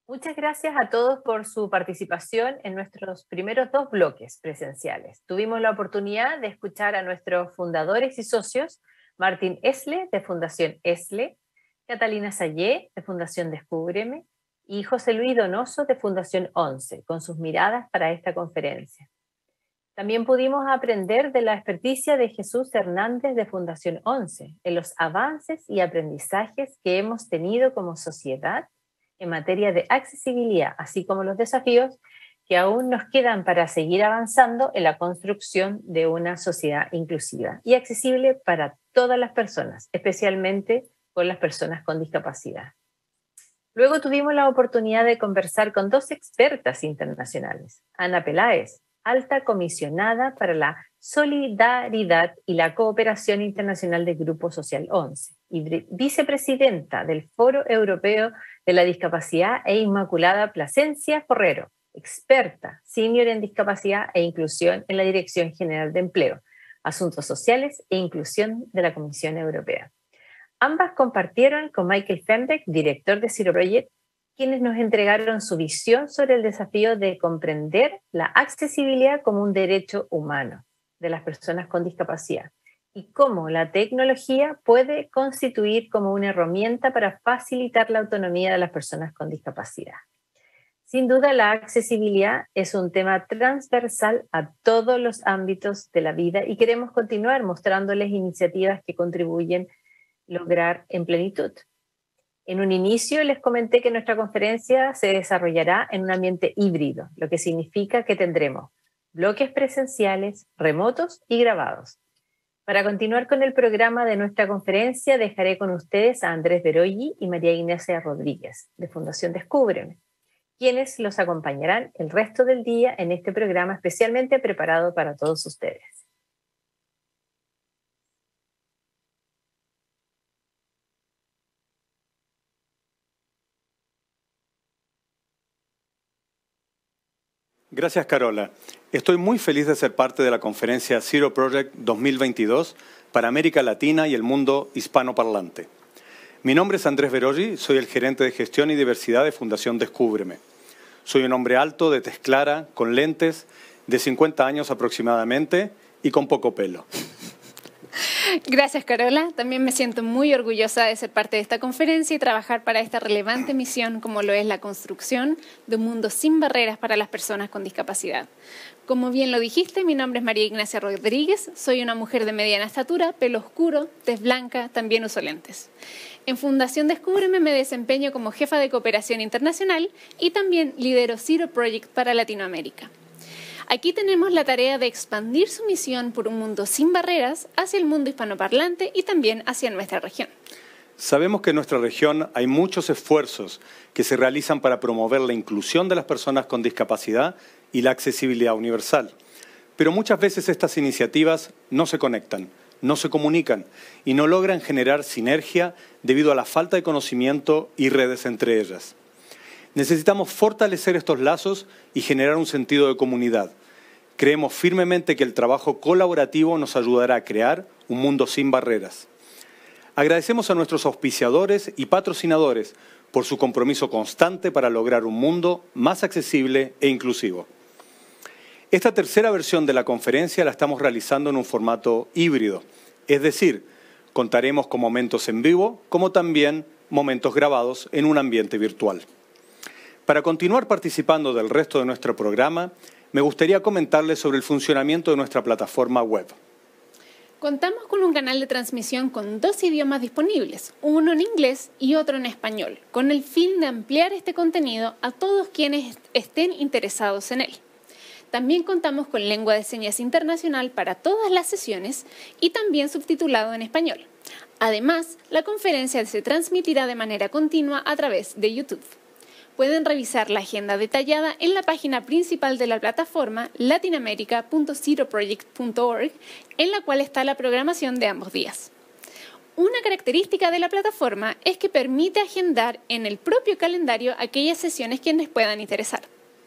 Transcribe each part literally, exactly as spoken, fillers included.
Muchas gracias a todos por su participación en nuestros primeros dos bloques presenciales. Tuvimos la oportunidad de escuchar a nuestros fundadores y socios, Martín Esle, de Fundación Esle, Catalina Sayé, de Fundación Descúbreme, y José Luis Donoso, de Fundación ONCE, con sus miradas para esta conferencia. También pudimos aprender de la experticia de Jesús Hernández, de Fundación ONCE, en los avances y aprendizajes que hemos tenido como sociedad en materia de accesibilidad, así como los desafíos que aún nos quedan para seguir avanzando en la construcción de una sociedad inclusiva y accesible para todas las personas, especialmente con las personas con discapacidad. Luego tuvimos la oportunidad de conversar con dos expertas internacionales, Ana Peláez, alta comisionada para la solidaridad y la cooperación internacional del Grupo Social ONCE, y vicepresidenta del Foro Europeo de la Discapacidad, e Inmaculada Plasencia Forrero, experta senior en discapacidad e inclusión en la Dirección General de Empleo, Asuntos Sociales e Inclusión de la Comisión Europea. Ambas compartieron con Michael Fenbeck, director de Zero Project, quienes nos entregaron su visión sobre el desafío de comprender la accesibilidad como un derecho humano de las personas con discapacidad y cómo la tecnología puede constituir como una herramienta para facilitar la autonomía de las personas con discapacidad. Sin duda, la accesibilidad es un tema transversal a todos los ámbitos de la vida y queremos continuar mostrándoles iniciativas que contribuyen a lograr en plenitud. En un inicio les comenté que nuestra conferencia se desarrollará en un ambiente híbrido, lo que significa que tendremos bloques presenciales, remotos y grabados. Para continuar con el programa de nuestra conferencia, dejaré con ustedes a Andrés Verolli y María Ignacia Rodríguez, de Fundación Descúbreme, quienes los acompañarán el resto del día en este programa especialmente preparado para todos ustedes. Gracias, Carola. Estoy muy feliz de ser parte de la conferencia Zero Project dos mil veintidós para América Latina y el mundo hispanoparlante. Mi nombre es Andrés Verolli, soy el gerente de gestión y diversidad de Fundación Descúbreme. Soy un hombre alto, de tez clara, con lentes, de cincuenta años aproximadamente y con poco pelo. Gracias, Carola. También me siento muy orgullosa de ser parte de esta conferencia y trabajar para esta relevante misión como lo es la construcción de un mundo sin barreras para las personas con discapacidad. Como bien lo dijiste, mi nombre es María Ignacia Rodríguez, soy una mujer de mediana estatura, pelo oscuro, tez blanca, también uso lentes. En Fundación Descúbreme me desempeño como jefa de cooperación internacional y también lidero Zero Project para Latinoamérica. Aquí tenemos la tarea de expandir su misión por un mundo sin barreras hacia el mundo hispanoparlante y también hacia nuestra región. Sabemos que en nuestra región hay muchos esfuerzos que se realizan para promover la inclusión de las personas con discapacidad y la accesibilidad universal. Pero muchas veces estas iniciativas no se conectan, no se comunican y no logran generar sinergia debido a la falta de conocimiento y redes entre ellas. Necesitamos fortalecer estos lazos y generar un sentido de comunidad. Creemos firmemente que el trabajo colaborativo nos ayudará a crear un mundo sin barreras. Agradecemos a nuestros auspiciadores y patrocinadores por su compromiso constante para lograr un mundo más accesible e inclusivo. Esta tercera versión de la conferencia la estamos realizando en un formato híbrido, es decir, contaremos con momentos en vivo como también momentos grabados en un ambiente virtual. Para continuar participando del resto de nuestro programa, me gustaría comentarles sobre el funcionamiento de nuestra plataforma web. Contamos con un canal de transmisión con dos idiomas disponibles, uno en inglés y otro en español, con el fin de ampliar este contenido a todos quienes estén interesados en él. También contamos con lengua de señas internacional para todas las sesiones y también subtitulado en español. Además, la conferencia se transmitirá de manera continua a través de YouTube. Pueden revisar la agenda detallada en la página principal de la plataforma latinoamerica punto zero project punto org, en la cual está la programación de ambos días. Una característica de la plataforma es que permite agendar en el propio calendario aquellas sesiones que les puedan interesar.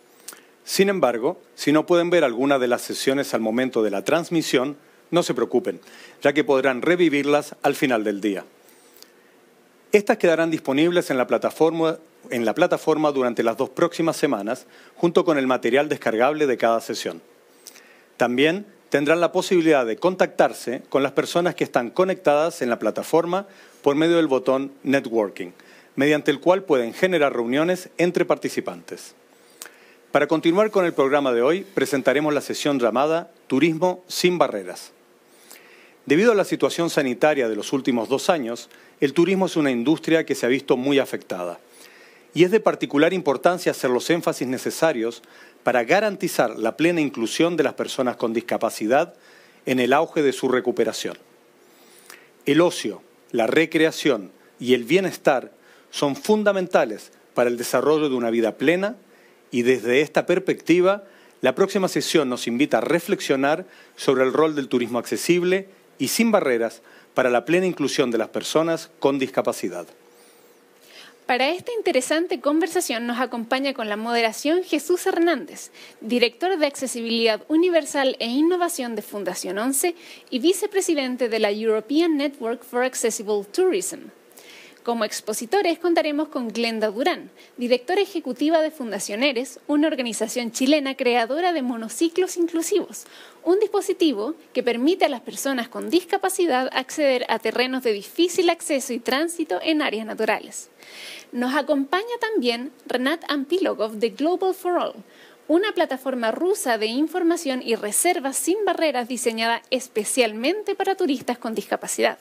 Sin embargo, si no pueden ver alguna de las sesiones al momento de la transmisión, no se preocupen, ya que podrán revivirlas al final del día. Estas quedarán disponibles en la plataforma en la plataforma durante las dos próximas semanas, junto con el material descargable de cada sesión. También tendrán la posibilidad de contactarse con las personas que están conectadas en la plataforma por medio del botón Networking, mediante el cual pueden generar reuniones entre participantes. Para continuar con el programa de hoy, presentaremos la sesión llamada Turismo sin barreras. Debido a la situación sanitaria de los últimos dos años, el turismo es una industria que se ha visto muy afectada. Y es de particular importancia hacer los énfasis necesarios para garantizar la plena inclusión de las personas con discapacidad en el auge de su recuperación. El ocio, la recreación y el bienestar son fundamentales para el desarrollo de una vida plena y desde esta perspectiva, la próxima sesión nos invita a reflexionar sobre el rol del turismo accesible y sin barreras para la plena inclusión de las personas con discapacidad. Para esta interesante conversación nos acompaña con la moderación Jesús Hernández, director de Accesibilidad Universal e Innovación de Fundación once y vicepresidente de la European Network for Accessible Tourism. Como expositores contaremos con Glenda Durán, directora ejecutiva de Fundación Eres, una organización chilena creadora de monociclos inclusivos, un dispositivo que permite a las personas con discapacidad acceder a terrenos de difícil acceso y tránsito en áreas naturales. Nos acompaña también Renat Ampilogov de Global for All, una plataforma rusa de información y reservas sin barreras diseñada especialmente para turistas con discapacidad.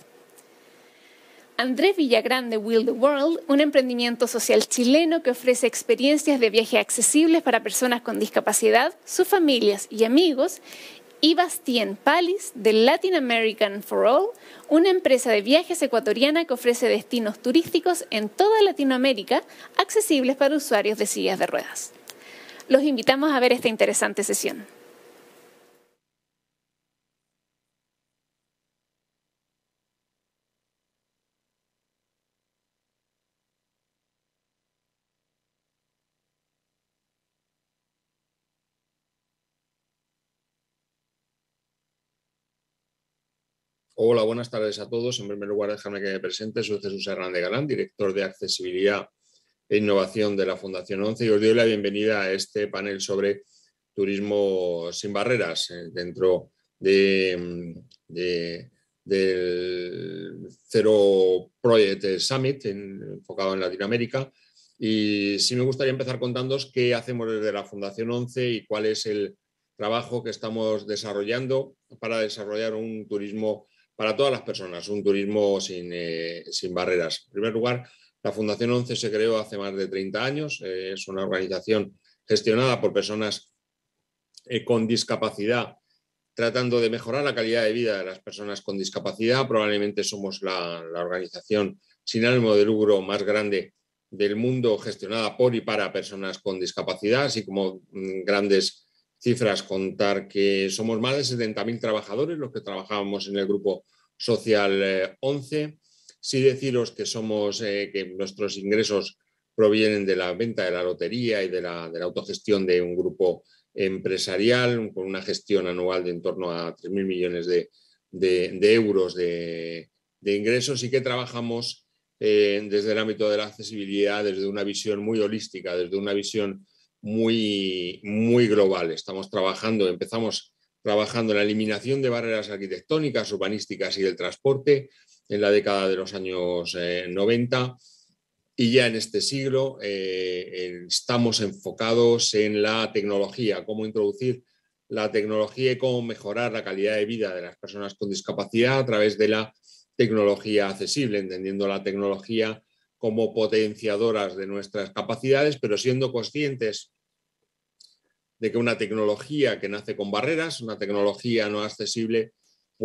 Andrés Villagrán de Will the World, un emprendimiento social chileno que ofrece experiencias de viaje accesibles para personas con discapacidad, sus familias y amigos, y Bastien Palis de Latin American for All, una empresa de viajes ecuatoriana que ofrece destinos turísticos en toda Latinoamérica accesibles para usuarios de sillas de ruedas. Los invitamos a ver esta interesante sesión. Hola, buenas tardes a todos. En primer lugar, déjame que me presente. Soy Jesús Hernández Galán, director de Accesibilidad e Innovación de la Fundación once, y os doy la bienvenida a este panel sobre turismo sin barreras dentro de, de, del Zero Project Summit en, enfocado en Latinoamérica. Y sí me gustaría empezar contándoos qué hacemos desde la Fundación once y cuál es el trabajo que estamos desarrollando para desarrollar un turismo para todas las personas, un turismo sin, eh, sin barreras. En primer lugar, la Fundación once se creó hace más de treinta años. Eh, es una organización gestionada por personas eh, con discapacidad, tratando de mejorar la calidad de vida de las personas con discapacidad. Probablemente somos la, la organización sin ánimo de lucro más grande del mundo, gestionada por y para personas con discapacidad, así como mmm, grandes cifras, contar que somos más de setenta mil trabajadores los que trabajábamos en el grupo social eh, once. Sí deciros que, somos, eh, que nuestros ingresos provienen de la venta de la lotería y de la, de la autogestión de un grupo empresarial con una gestión anual de en torno a tres mil millones de, de, de euros de, de ingresos, y que trabajamos eh, desde el ámbito de la accesibilidad desde una visión muy holística, desde una visión muy, muy global. Estamos trabajando, empezamos trabajando en la eliminación de barreras arquitectónicas, urbanísticas y del transporte en la década de los años eh, noventa, y ya en este siglo eh, estamos enfocados en la tecnología, cómo introducir la tecnología y cómo mejorar la calidad de vida de las personas con discapacidad a través de la tecnología accesible, entendiendo la tecnología como potenciadoras de nuestras capacidades, pero siendo conscientes de que una tecnología que nace con barreras, una tecnología no accesible,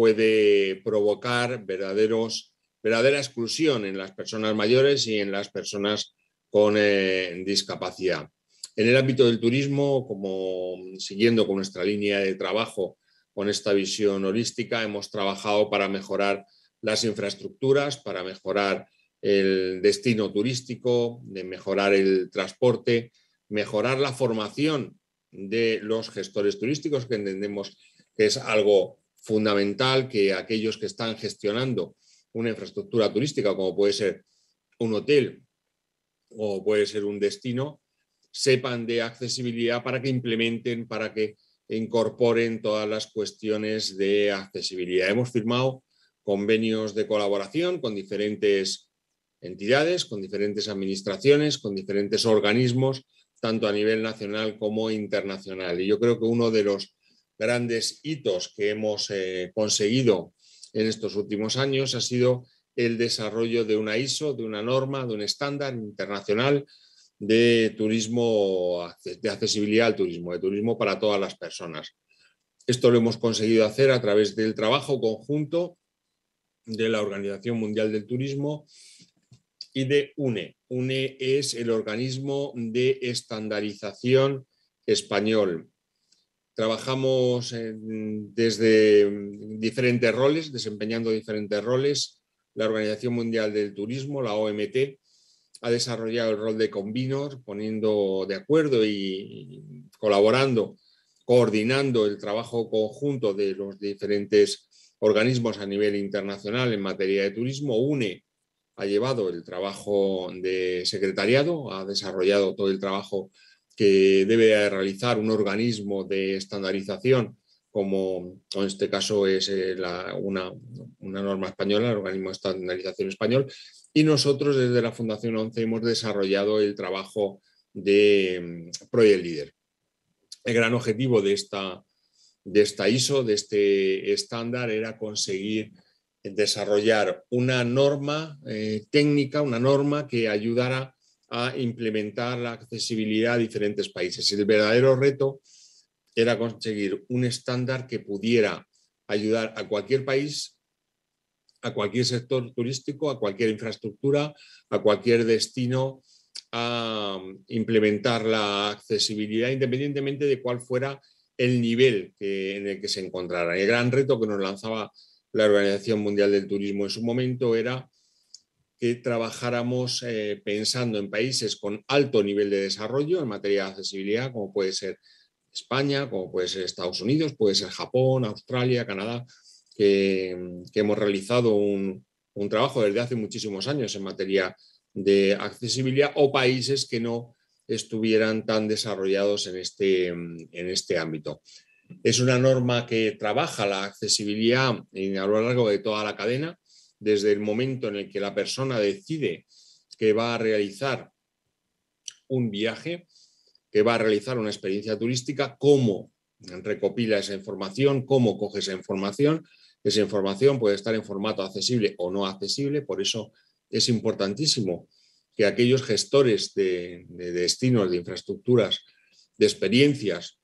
puede provocar verdaderos, verdadera exclusión en las personas mayores y en las personas con eh, discapacidad. En el ámbito del turismo, como siguiendo con nuestra línea de trabajo, con esta visión holística, hemos trabajado para mejorar las infraestructuras, para mejorar el destino turístico, de mejorar el transporte, mejorar la formación de los gestores turísticos, que entendemos que es algo fundamental, que aquellos que están gestionando una infraestructura turística, como puede ser un hotel o puede ser un destino, sepan de accesibilidad para que implementen, para que incorporen todas las cuestiones de accesibilidad. Hemos firmado convenios de colaboración con diferentes entidades, con diferentes administraciones, con diferentes organismos, tanto a nivel nacional como internacional. Y yo creo que uno de los grandes hitos que hemos eh, conseguido en estos últimos años ha sido el desarrollo de una I S O, de una norma, de un estándar internacional de turismo, de accesibilidad al turismo, de turismo para todas las personas. Esto lo hemos conseguido hacer a través del trabajo conjunto de la Organización Mundial del Turismo y de U N E. U N E es el organismo de estandarización español. Trabajamos en, desde diferentes roles, desempeñando diferentes roles. La Organización Mundial del Turismo, la O M T, ha desarrollado el rol de convenor, poniendo de acuerdo y colaborando, coordinando el trabajo conjunto de los diferentes organismos a nivel internacional en materia de turismo. U N E ha llevado el trabajo de secretariado, ha desarrollado todo el trabajo que debe realizar un organismo de estandarización, como en este caso es la, una, una norma española, el organismo de estandarización español, y nosotros desde la Fundación ONCE hemos desarrollado el trabajo de Project Leader. El gran objetivo de esta, de esta I S O, de este estándar, era conseguir desarrollar una norma eh, técnica, una norma que ayudara a implementar la accesibilidad a diferentes países. El verdadero reto era conseguir un estándar que pudiera ayudar a cualquier país, a cualquier sector turístico, a cualquier infraestructura, a cualquier destino, a implementar la accesibilidad independientemente de cuál fuera el nivel que, en el que se encontrara. El gran reto que nos lanzaba la Organización Mundial del Turismo en su momento era que trabajáramos eh, pensando en países con alto nivel de desarrollo en materia de accesibilidad, como puede ser España, como puede ser Estados Unidos, puede ser Japón, Australia, Canadá, que, que hemos realizado un, un trabajo desde hace muchísimos años en materia de accesibilidad, o países que no estuvieran tan desarrollados en este, en este ámbito. Es una norma que trabaja la accesibilidad a lo largo de toda la cadena, desde el momento en el que la persona decide que va a realizar un viaje, que va a realizar una experiencia turística, cómo recopila esa información, cómo coge esa información. Esa información puede estar en formato accesible o no accesible, por eso es importantísimo que aquellos gestores de, de destinos, de infraestructuras, de experiencias,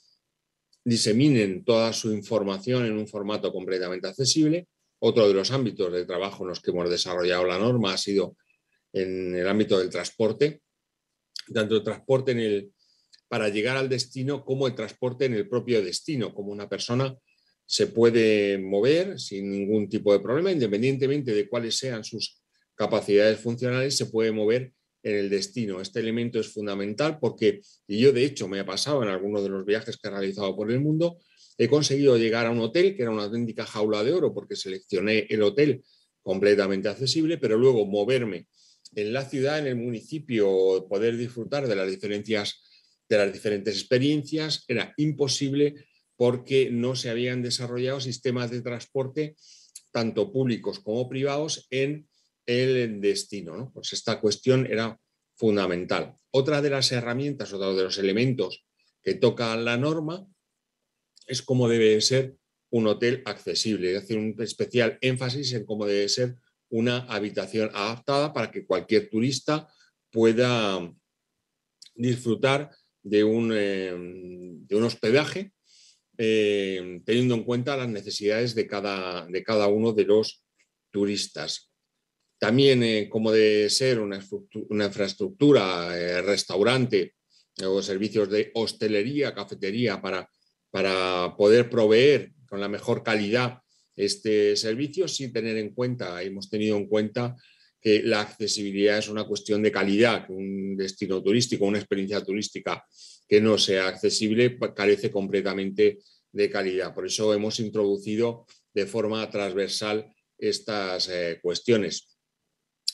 diseminen toda su información en un formato completamente accesible. Otro de los ámbitos de trabajo en los que hemos desarrollado la norma ha sido en el ámbito del transporte, tanto el transporte en el, para llegar al destino como el transporte en el propio destino, como una persona se puede mover sin ningún tipo de problema, independientemente de cuáles sean sus capacidades funcionales, se puede mover en el destino. Este elemento es fundamental porque, y yo de hecho me ha pasado en algunos de los viajes que he realizado por el mundo, he conseguido llegar a un hotel que era una auténtica jaula de oro porque seleccioné el hotel completamente accesible, pero luego moverme en la ciudad, en el municipio, poder disfrutar de las diferencias, de las diferentes experiencias, era imposible porque no se habían desarrollado sistemas de transporte, tanto públicos como privados, en el destino, ¿no? Pues esta cuestión era fundamental. Otra de las herramientas, otro de los elementos que toca la norma es cómo debe ser un hotel accesible, es decir, un especial énfasis en cómo debe ser una habitación adaptada para que cualquier turista pueda disfrutar de un, eh, de un hospedaje eh, teniendo en cuenta las necesidades de cada, de cada uno de los turistas. También eh, cómo debe ser una, una infraestructura, eh, restaurante o servicios de hostelería, cafetería para, para poder proveer con la mejor calidad este servicio, sin tener en cuenta, hemos tenido en cuenta que la accesibilidad es una cuestión de calidad, que un destino turístico, una experiencia turística que no sea accesible carece completamente de calidad. Por eso hemos introducido de forma transversal estas eh, cuestiones.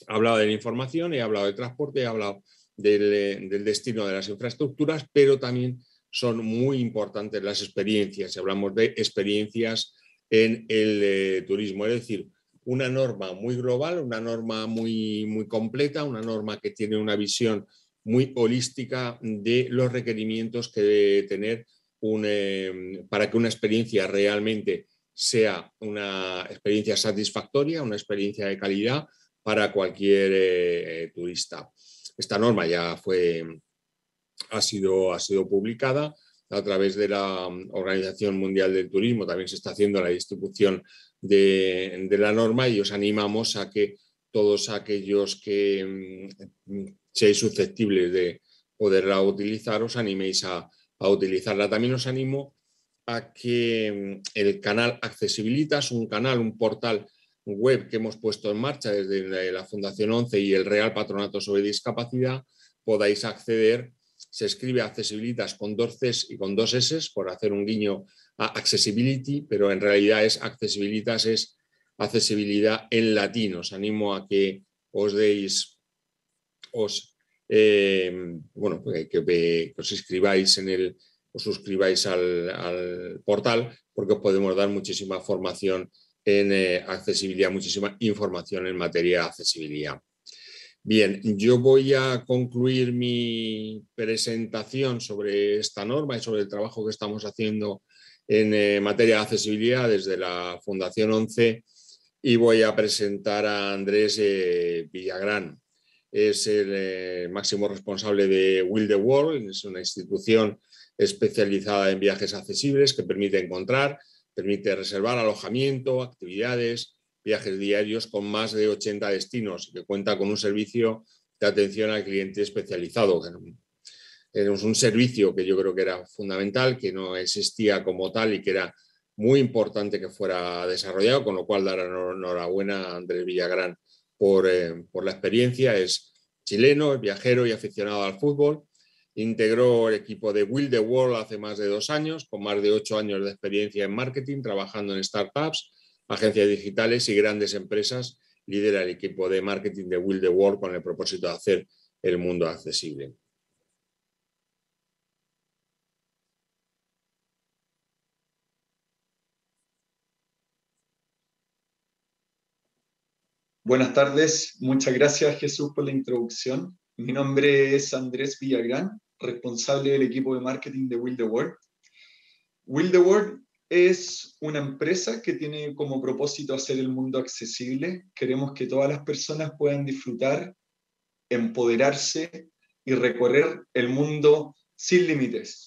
He hablado de la información, he hablado de transporte, he hablado del, del destino de las infraestructuras, pero también son muy importantes las experiencias. Hablamos de experiencias en el eh, turismo, es decir, una norma muy global, una norma muy, muy completa, una norma que tiene una visión muy holística de los requerimientos que debe tener un, eh, para que una experiencia realmente sea una experiencia satisfactoria, una experiencia de calidad para cualquier eh, turista. Esta norma ya fue, ha sido, ha sido publicada a través de la Organización Mundial del Turismo. También se está haciendo la distribución de, de la norma y os animamos a que todos aquellos que mm, seáis susceptibles de poderla utilizar, os animéis a, a utilizarla. También os animo a que el canal Accesibilitas, un canal, un portal web que hemos puesto en marcha desde la Fundación ONCE y el Real Patronato sobre Discapacidad, podáis acceder. Se escribe Accesibilitas con dos Cs y con dos S por hacer un guiño a Accessibility, pero en realidad es Accesibilitas, es accesibilidad en latín. Os animo a que os deis, os, eh, bueno, que, que, que os inscribáis en el, os suscribáis al, al portal, porque os podemos dar muchísima formación en eh, accesibilidad, muchísima información en materia de accesibilidad. Bien, yo voy a concluir mi presentación sobre esta norma y sobre el trabajo que estamos haciendo en eh, materia de accesibilidad desde la Fundación ONCE y voy a presentar a Andrés eh, Villagrán. Es el eh, máximo responsable de Will the World, es una institución especializada en viajes accesibles que permite encontrar, permite reservar alojamiento, actividades, viajes diarios con más de ochenta destinos y que cuenta con un servicio de atención al cliente especializado. Es un servicio que yo creo que era fundamental, que no existía como tal y que era muy importante que fuera desarrollado, con lo cual dar enhorabuena a Andrés Villagrán por, eh, por la experiencia. Es chileno, es viajero y aficionado al fútbol. Integró el equipo de Will the World hace más de dos años, con más de ocho años de experiencia en marketing, trabajando en startups, agencias digitales y grandes empresas. Lidera el equipo de marketing de Will the World con el propósito de hacer el mundo accesible. Buenas tardes, muchas gracias Jesús por la introducción. Mi nombre es Andrés Villagrán, responsable del equipo de marketing de Will the World. Will the World es una empresa que tiene como propósito hacer el mundo accesible. Queremos que todas las personas puedan disfrutar, empoderarse y recorrer el mundo sin límites.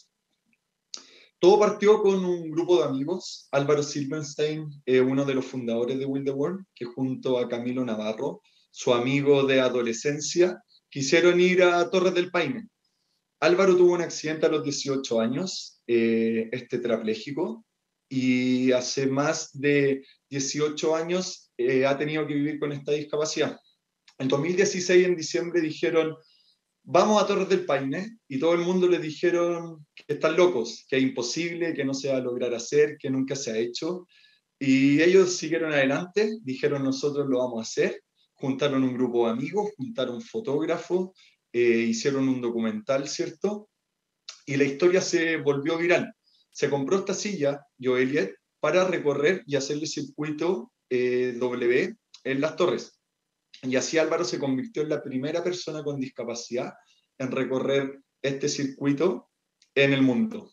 Todo partió con un grupo de amigos. Álvaro Silverstein, eh, uno de los fundadores de Will the World, que junto a Camilo Navarro, su amigo de adolescencia, quisieron ir a Torres del Paine. Álvaro tuvo un accidente a los dieciocho años, eh, es tetrapléjico, y hace más de dieciocho años eh, ha tenido que vivir con esta discapacidad. En dos mil dieciséis, en diciembre, dijeron: vamos a Torres del Paine, y todo el mundo les dijeron que están locos, que es imposible, que no se va a lograr hacer, que nunca se ha hecho. Y ellos siguieron adelante, dijeron: nosotros lo vamos a hacer. Juntaron un grupo de amigos, juntaron fotógrafos, eh, hicieron un documental, ¿cierto? Y la historia se volvió viral. Se compró esta silla, Joe Elliott, para recorrer y hacerle circuito eh, W en las torres. Y así Álvaro se convirtió en la primera persona con discapacidad en recorrer este circuito en el mundo.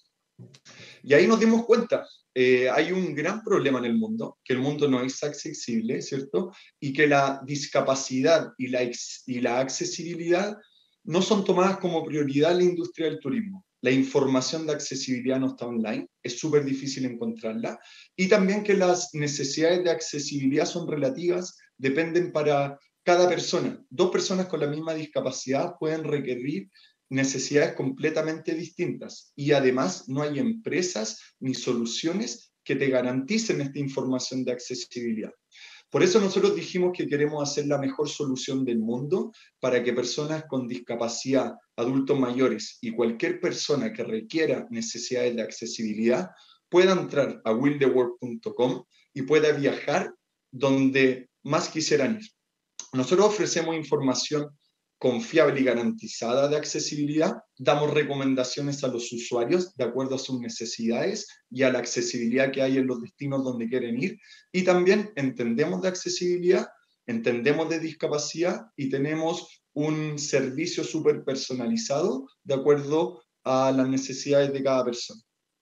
Y ahí nos dimos cuenta, eh, hay un gran problema en el mundo, que el mundo no es accesible, ¿cierto? Y que la discapacidad y la, y la accesibilidad no son tomadas como prioridad en la industria del turismo. La información de accesibilidad no está online, es súper difícil encontrarla, y también que las necesidades de accesibilidad son relativas, dependen para cada persona. Dos personas con la misma discapacidad pueden requerir necesidades completamente distintas, y además no hay empresas ni soluciones que te garanticen esta información de accesibilidad. Por eso nosotros dijimos que queremos hacer la mejor solución del mundo para que personas con discapacidad, adultos mayores y cualquier persona que requiera necesidades de accesibilidad pueda entrar a will the world punto com y pueda viajar donde más quisieran ir. Nosotros ofrecemos información confiable y garantizada de accesibilidad, damos recomendaciones a los usuarios de acuerdo a sus necesidades y a la accesibilidad que hay en los destinos donde quieren ir, y también entendemos de accesibilidad, entendemos de discapacidad y tenemos un servicio súper personalizado de acuerdo a las necesidades de cada persona.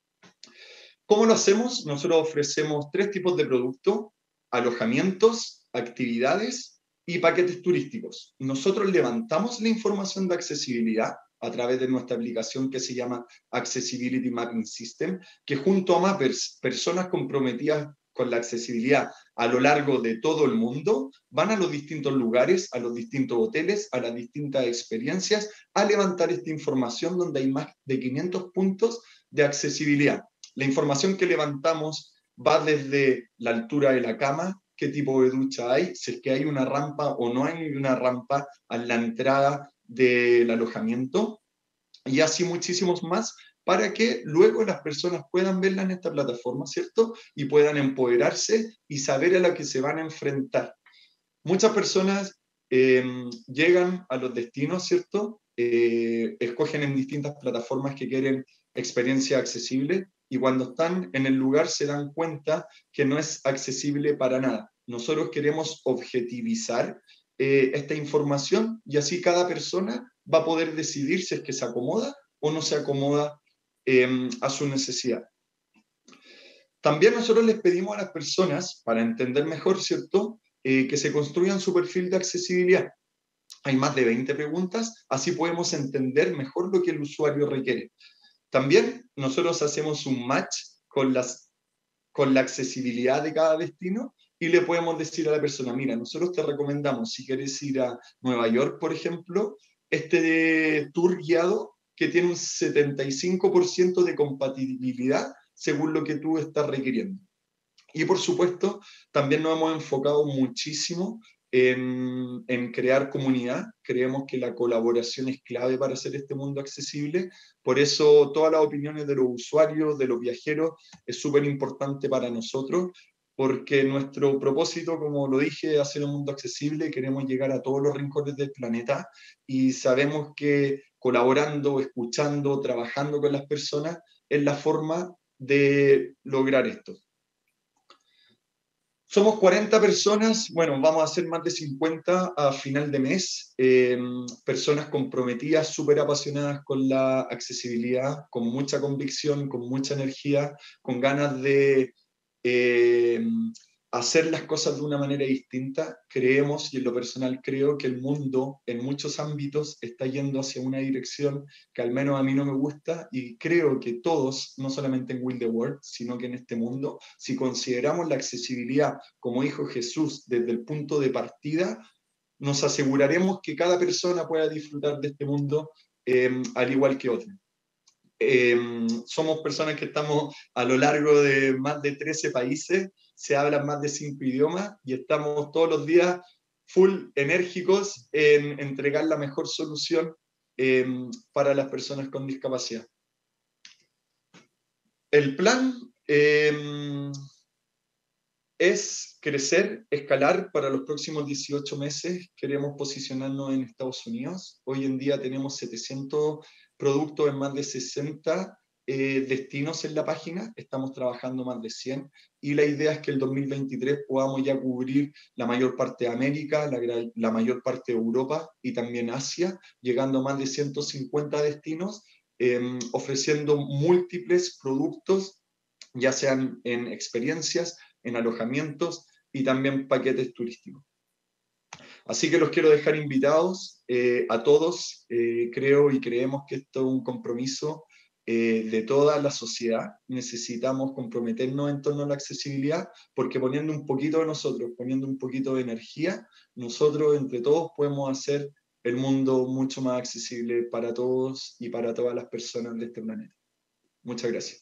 ¿Cómo lo hacemos? Nosotros ofrecemos tres tipos de productos: alojamientos, actividades y paquetes turísticos. Nosotros levantamos la información de accesibilidad a través de nuestra aplicación que se llama Accessibility Mapping System, que junto a mappers, personas comprometidas con la accesibilidad a lo largo de todo el mundo, van a los distintos lugares, a los distintos hoteles, a las distintas experiencias, a levantar esta información donde hay más de quinientos puntos de accesibilidad. La información que levantamos va desde la altura de la cama, qué tipo de ducha hay, si es que hay una rampa o no hay una rampa a la entrada del alojamiento, y así muchísimos más, para que luego las personas puedan verla en esta plataforma, ¿cierto? Y puedan empoderarse y saber a lo que se van a enfrentar. Muchas personas eh, llegan a los destinos, ¿cierto? Eh, escogen en distintas plataformas que quieren experiencia accesible, y cuando están en el lugar se dan cuenta que no es accesible para nada. Nosotros queremos objetivizar eh, esta información, y así cada persona va a poder decidir si es que se acomoda o no se acomoda eh, a su necesidad. También nosotros les pedimos a las personas, para entender mejor, ¿cierto?, eh, que se construyan su perfil de accesibilidad. Hay más de veinte preguntas, así podemos entender mejor lo que el usuario requiere. También nosotros hacemos un match con, las, con la accesibilidad de cada destino, y le podemos decir a la persona: mira, nosotros te recomendamos, si quieres ir a Nueva York, por ejemplo, este tour guiado que tiene un setenta y cinco por ciento de compatibilidad según lo que tú estás requiriendo. Y por supuesto, también nos hemos enfocado muchísimo en, en crear comunidad. Creemos que la colaboración es clave para hacer este mundo accesible. Por eso todas las opiniones de los usuarios, de los viajeros, es súper importante para nosotros, porque nuestro propósito, como lo dije, es hacer un mundo accesible. Queremos llegar a todos los rincones del planeta, y sabemos que colaborando, escuchando, trabajando con las personas es la forma de lograr esto. Somos cuarenta personas, bueno, vamos a ser más de cincuenta a final de mes, eh, personas comprometidas, súper apasionadas con la accesibilidad, con mucha convicción, con mucha energía, con ganas de eh, hacer las cosas de una manera distinta. Creemos, y en lo personal creo, que el mundo en muchos ámbitos está yendo hacia una dirección que al menos a mí no me gusta, y creo que todos, no solamente en Will the World, sino que en este mundo, si consideramos la accesibilidad como dijo Jesús desde el punto de partida, nos aseguraremos que cada persona pueda disfrutar de este mundo eh, al igual que otro. Eh, somos personas que estamos a lo largo de más de trece países, se hablan más de cinco idiomas, y estamos todos los días full enérgicos en entregar la mejor solución eh, para las personas con discapacidad. El plan eh, es crecer, escalar para los próximos dieciocho meses. Queremos posicionarnos en Estados Unidos. Hoy en día tenemos setecientos productos en más de sesenta eh, destinos en la página. Estamos trabajando más de cien, y la idea es que el dos mil veintitrés podamos ya cubrir la mayor parte de América, la, la mayor parte de Europa y también Asia, llegando a más de ciento cincuenta destinos, eh, ofreciendo múltiples productos, ya sean en experiencias, en alojamientos y también paquetes turísticos. Así que los quiero dejar invitados eh, a todos. Eh, creo y creemos que esto es un compromiso eh, de toda la sociedad. Necesitamos comprometernos en torno a la accesibilidad, porque poniendo un poquito de nosotros, poniendo un poquito de energía, nosotros entre todos podemos hacer el mundo mucho más accesible para todos y para todas las personas de este planeta. Muchas gracias.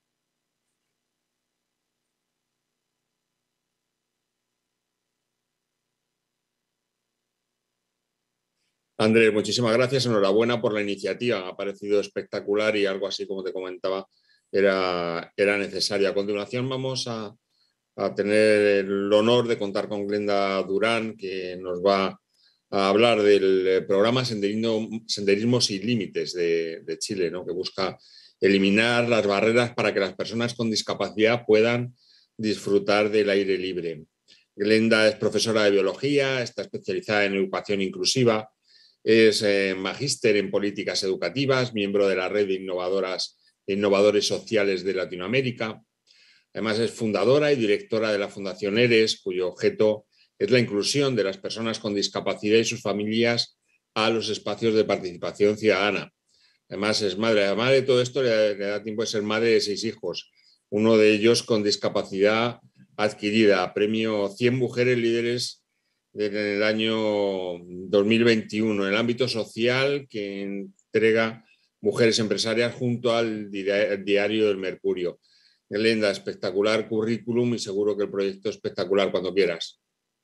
Andrés, muchísimas gracias, enhorabuena por la iniciativa, me ha parecido espectacular y algo así como te comentaba era, era necesario. A continuación vamos a, a tener el honor de contar con Glenda Durán, que nos va a hablar del programa Senderismo, Senderismo Sin Límites de, de Chile, ¿no? Que busca eliminar las barreras para que las personas con discapacidad puedan disfrutar del aire libre. Glenda es profesora de biología, está especializada en educación inclusiva, es eh, magíster en políticas educativas, miembro de la red de innovadoras e innovadores sociales de Latinoamérica. Además es fundadora y directora de la Fundación ERES, cuyo objeto es la inclusión de las personas con discapacidad y sus familias a los espacios de participación ciudadana. Además es madre. Además de todo esto, le, le da tiempo de ser madre de seis hijos, uno de ellos con discapacidad adquirida, premio cien mujeres líderes en el año dos mil veintiuno, en el ámbito social, que entrega Mujeres Empresarias junto al Diario del Mercurio. Glenda, espectacular currículum y seguro que el proyecto es espectacular cuando quieras.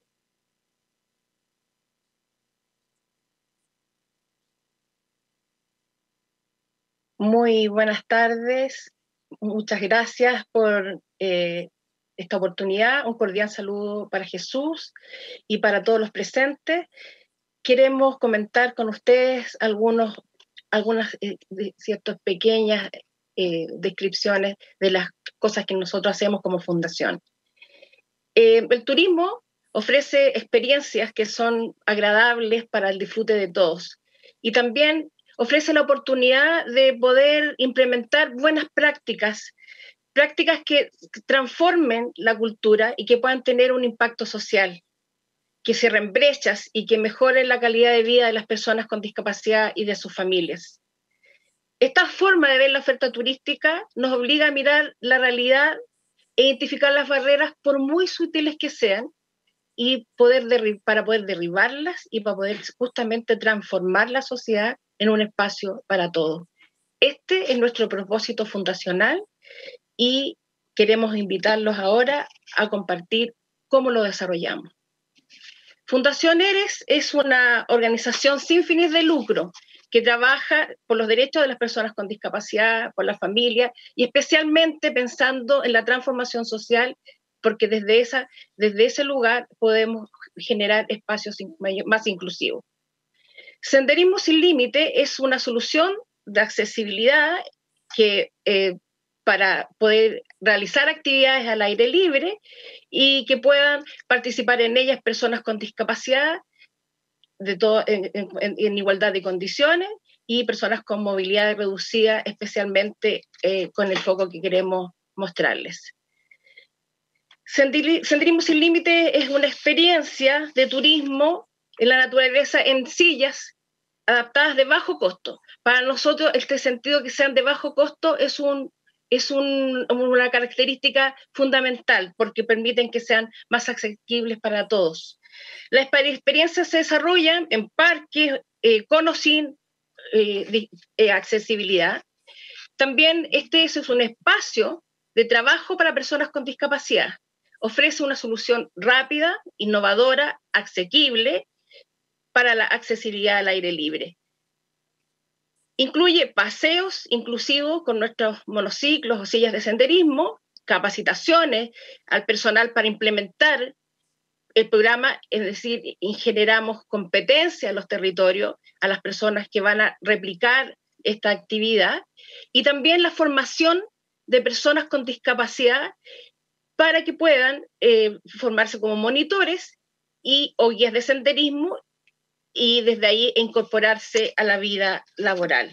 Muy buenas tardes, muchas gracias por eh, esta oportunidad, un cordial saludo para Jesús y para todos los presentes. Queremos comentar con ustedes algunos, algunas eh, ciertas pequeñas eh, descripciones de las cosas que nosotros hacemos como fundación. Eh, el turismo ofrece experiencias que son agradables para el disfrute de todos y también ofrece la oportunidad de poder implementar buenas prácticas, prácticas que transformen la cultura y que puedan tener un impacto social, que cierren brechas y que mejoren la calidad de vida de las personas con discapacidad y de sus familias. Esta forma de ver la oferta turística nos obliga a mirar la realidad e identificar las barreras por muy sutiles que sean y poder para poder derribarlas y para poder justamente transformar la sociedad en un espacio para todos. Este es nuestro propósito fundacional y queremos invitarlos ahora a compartir cómo lo desarrollamos. Fundación ERES es una organización sin fines de lucro que trabaja por los derechos de las personas con discapacidad, por la familia y especialmente pensando en la transformación social, porque desde, esa, desde ese lugar podemos generar espacios más inclusivos. Senderismo Sin Límite es una solución de accesibilidad que, eh, para poder realizar actividades al aire libre y que puedan participar en ellas personas con discapacidad de todo, en, en, en igualdad de condiciones y personas con movilidad reducida, especialmente eh, con el foco que queremos mostrarles. Senderismo Sin Límite es una experiencia de turismo en la naturaleza en sillas adaptadas de bajo costo. Para nosotros este sentido que sean de bajo costo es, un, es un, una característica fundamental porque permiten que sean más asequibles para todos. Las experiencias se desarrollan en parques eh, con o sin eh, de, eh, accesibilidad. También este es un espacio de trabajo para personas con discapacidad. Ofrece una solución rápida, innovadora, asequible para la accesibilidad al aire libre. Incluye paseos inclusivos con nuestros monociclos o sillas de senderismo, capacitaciones al personal para implementar el programa, es decir, generamos competencia en los territorios a las personas que van a replicar esta actividad y también la formación de personas con discapacidad para que puedan eh, formarse como monitores y, o guías de senderismo y desde ahí incorporarse a la vida laboral.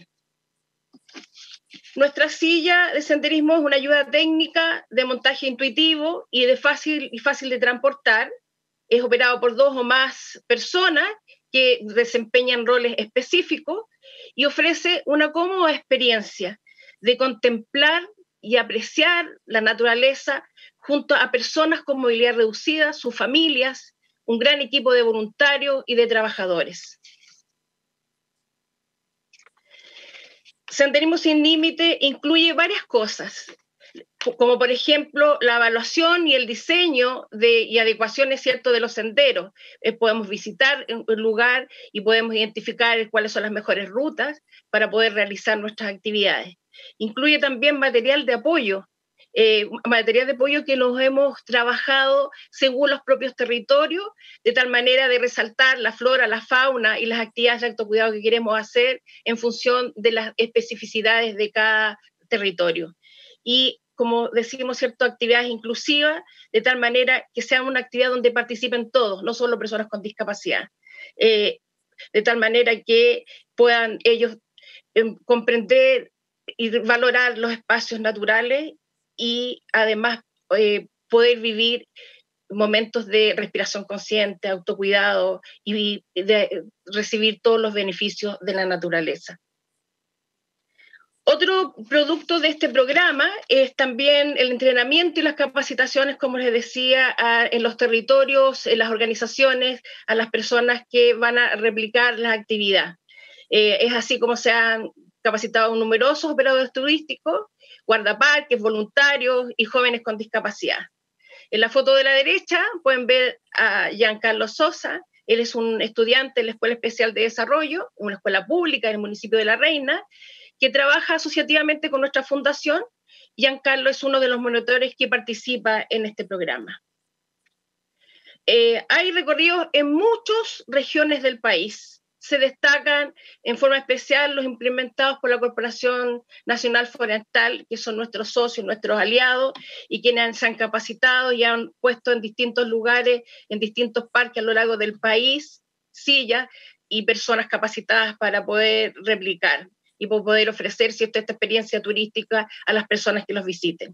Nuestra silla de senderismo es una ayuda técnica de montaje intuitivo y, de fácil, y fácil de transportar. Es operado por dos o más personas que desempeñan roles específicos y ofrece una cómoda experiencia de contemplar y apreciar la naturaleza junto a personas con movilidad reducida, sus familias, un gran equipo de voluntarios y de trabajadores. Senderismo Sin Límite incluye varias cosas, como por ejemplo la evaluación y el diseño de, y adecuaciones, ¿cierto?, de los senderos. Eh, podemos visitar un lugar y podemos identificar cuáles son las mejores rutas para poder realizar nuestras actividades. Incluye también material de apoyo, eh, material de apoyo que los hemos trabajado según los propios territorios, de tal manera de resaltar la flora, la fauna y las actividades de autocuidado que queremos hacer en función de las especificidades de cada territorio. Y como decimos, ¿cierto?, actividades inclusivas, de tal manera que sea una actividad donde participen todos, no solo personas con discapacidad, eh, de tal manera que puedan ellos eh, comprender y valorar los espacios naturales y además eh, poder vivir momentos de respiración consciente, autocuidado y de recibir todos los beneficios de la naturaleza. Otro producto de este programa es también el entrenamiento y las capacitaciones, como les decía, a, en los territorios, en las organizaciones, a las personas que van a replicar la actividad. Eh, es así como se han capacitado numerosos operadores turísticos, guardaparques, voluntarios y jóvenes con discapacidad. En la foto de la derecha pueden ver a Giancarlo Sosa. Él es un estudiante de la Escuela Especial de Desarrollo, una escuela pública en el municipio de La Reina, que trabaja asociativamente con nuestra fundación. Giancarlo es uno de los monitores que participa en este programa. Eh, hay recorridos en muchas regiones del país. Se destacan en forma especial los implementados por la Corporación Nacional Forestal, que son nuestros socios, nuestros aliados, y quienes se han capacitado y han puesto en distintos lugares, en distintos parques a lo largo del país, sillas y personas capacitadas para poder replicar y por poder ofrecer cierta esta experiencia turística a las personas que los visiten.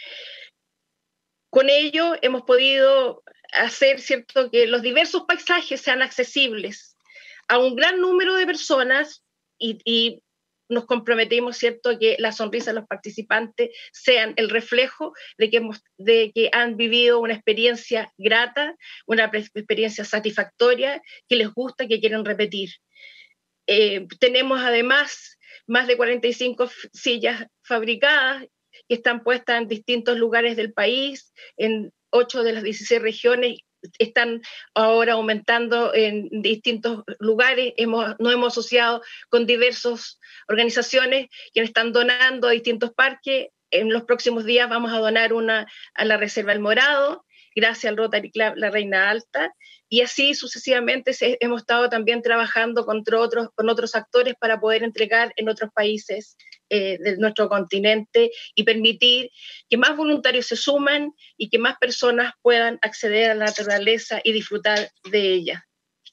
Con ello hemos podido hacer, ¿cierto?, que los diversos paisajes sean accesibles a un gran número de personas y, y nos comprometimos, ¿cierto?, que la sonrisa de los participantes sean el reflejo de que, hemos, de que han vivido una experiencia grata, una experiencia satisfactoria, que les gusta, que quieren repetir. Eh, tenemos además más de cuarenta y cinco sillas fabricadas que están puestas en distintos lugares del país, en ocho de las dieciséis regiones, están ahora aumentando en distintos lugares. Hemos, nos hemos asociado con diversas organizaciones que están donando a distintos parques. En los próximos días vamos a donar una a la Reserva El Morado, gracias al Rotary Club La Reina Alta, y así sucesivamente se, hemos estado también trabajando con otros, con otros actores para poder entregar en otros países eh, de nuestro continente y permitir que más voluntarios se sumen y que más personas puedan acceder a la naturaleza y disfrutar de ella.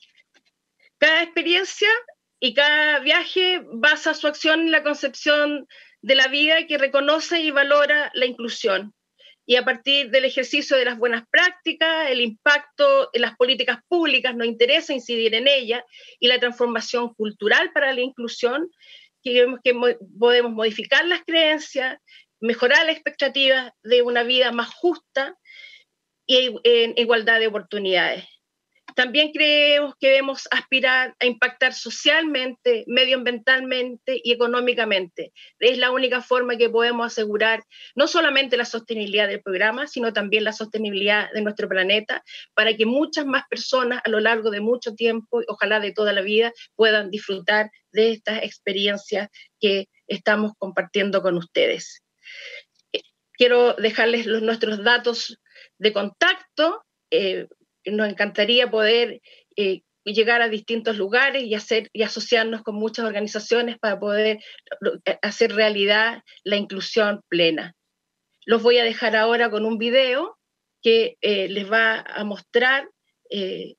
Cada experiencia y cada viaje basa su acción en la concepción de la vida que reconoce y valora la inclusión. Y a partir del ejercicio de las buenas prácticas, el impacto en las políticas públicas nos interesa incidir en ellas y la transformación cultural para la inclusión, que vemos que mo podemos modificar las creencias, mejorar las expectativas de una vida más justa y en igualdad de oportunidades. También creemos que debemos aspirar a impactar socialmente, medioambientalmente y económicamente. Es la única forma que podemos asegurar no solamente la sostenibilidad del programa, sino también la sostenibilidad de nuestro planeta, para que muchas más personas a lo largo de mucho tiempo, ojalá de toda la vida, puedan disfrutar de estas experiencias que estamos compartiendo con ustedes. Quiero dejarles los, nuestros datos de contacto. Eh, Nos encantaría poder eh, llegar a distintos lugares y, hacer, y asociarnos con muchas organizaciones para poder hacer realidad la inclusión plena. Los voy a dejar ahora con un video que eh, les va a mostrar eh,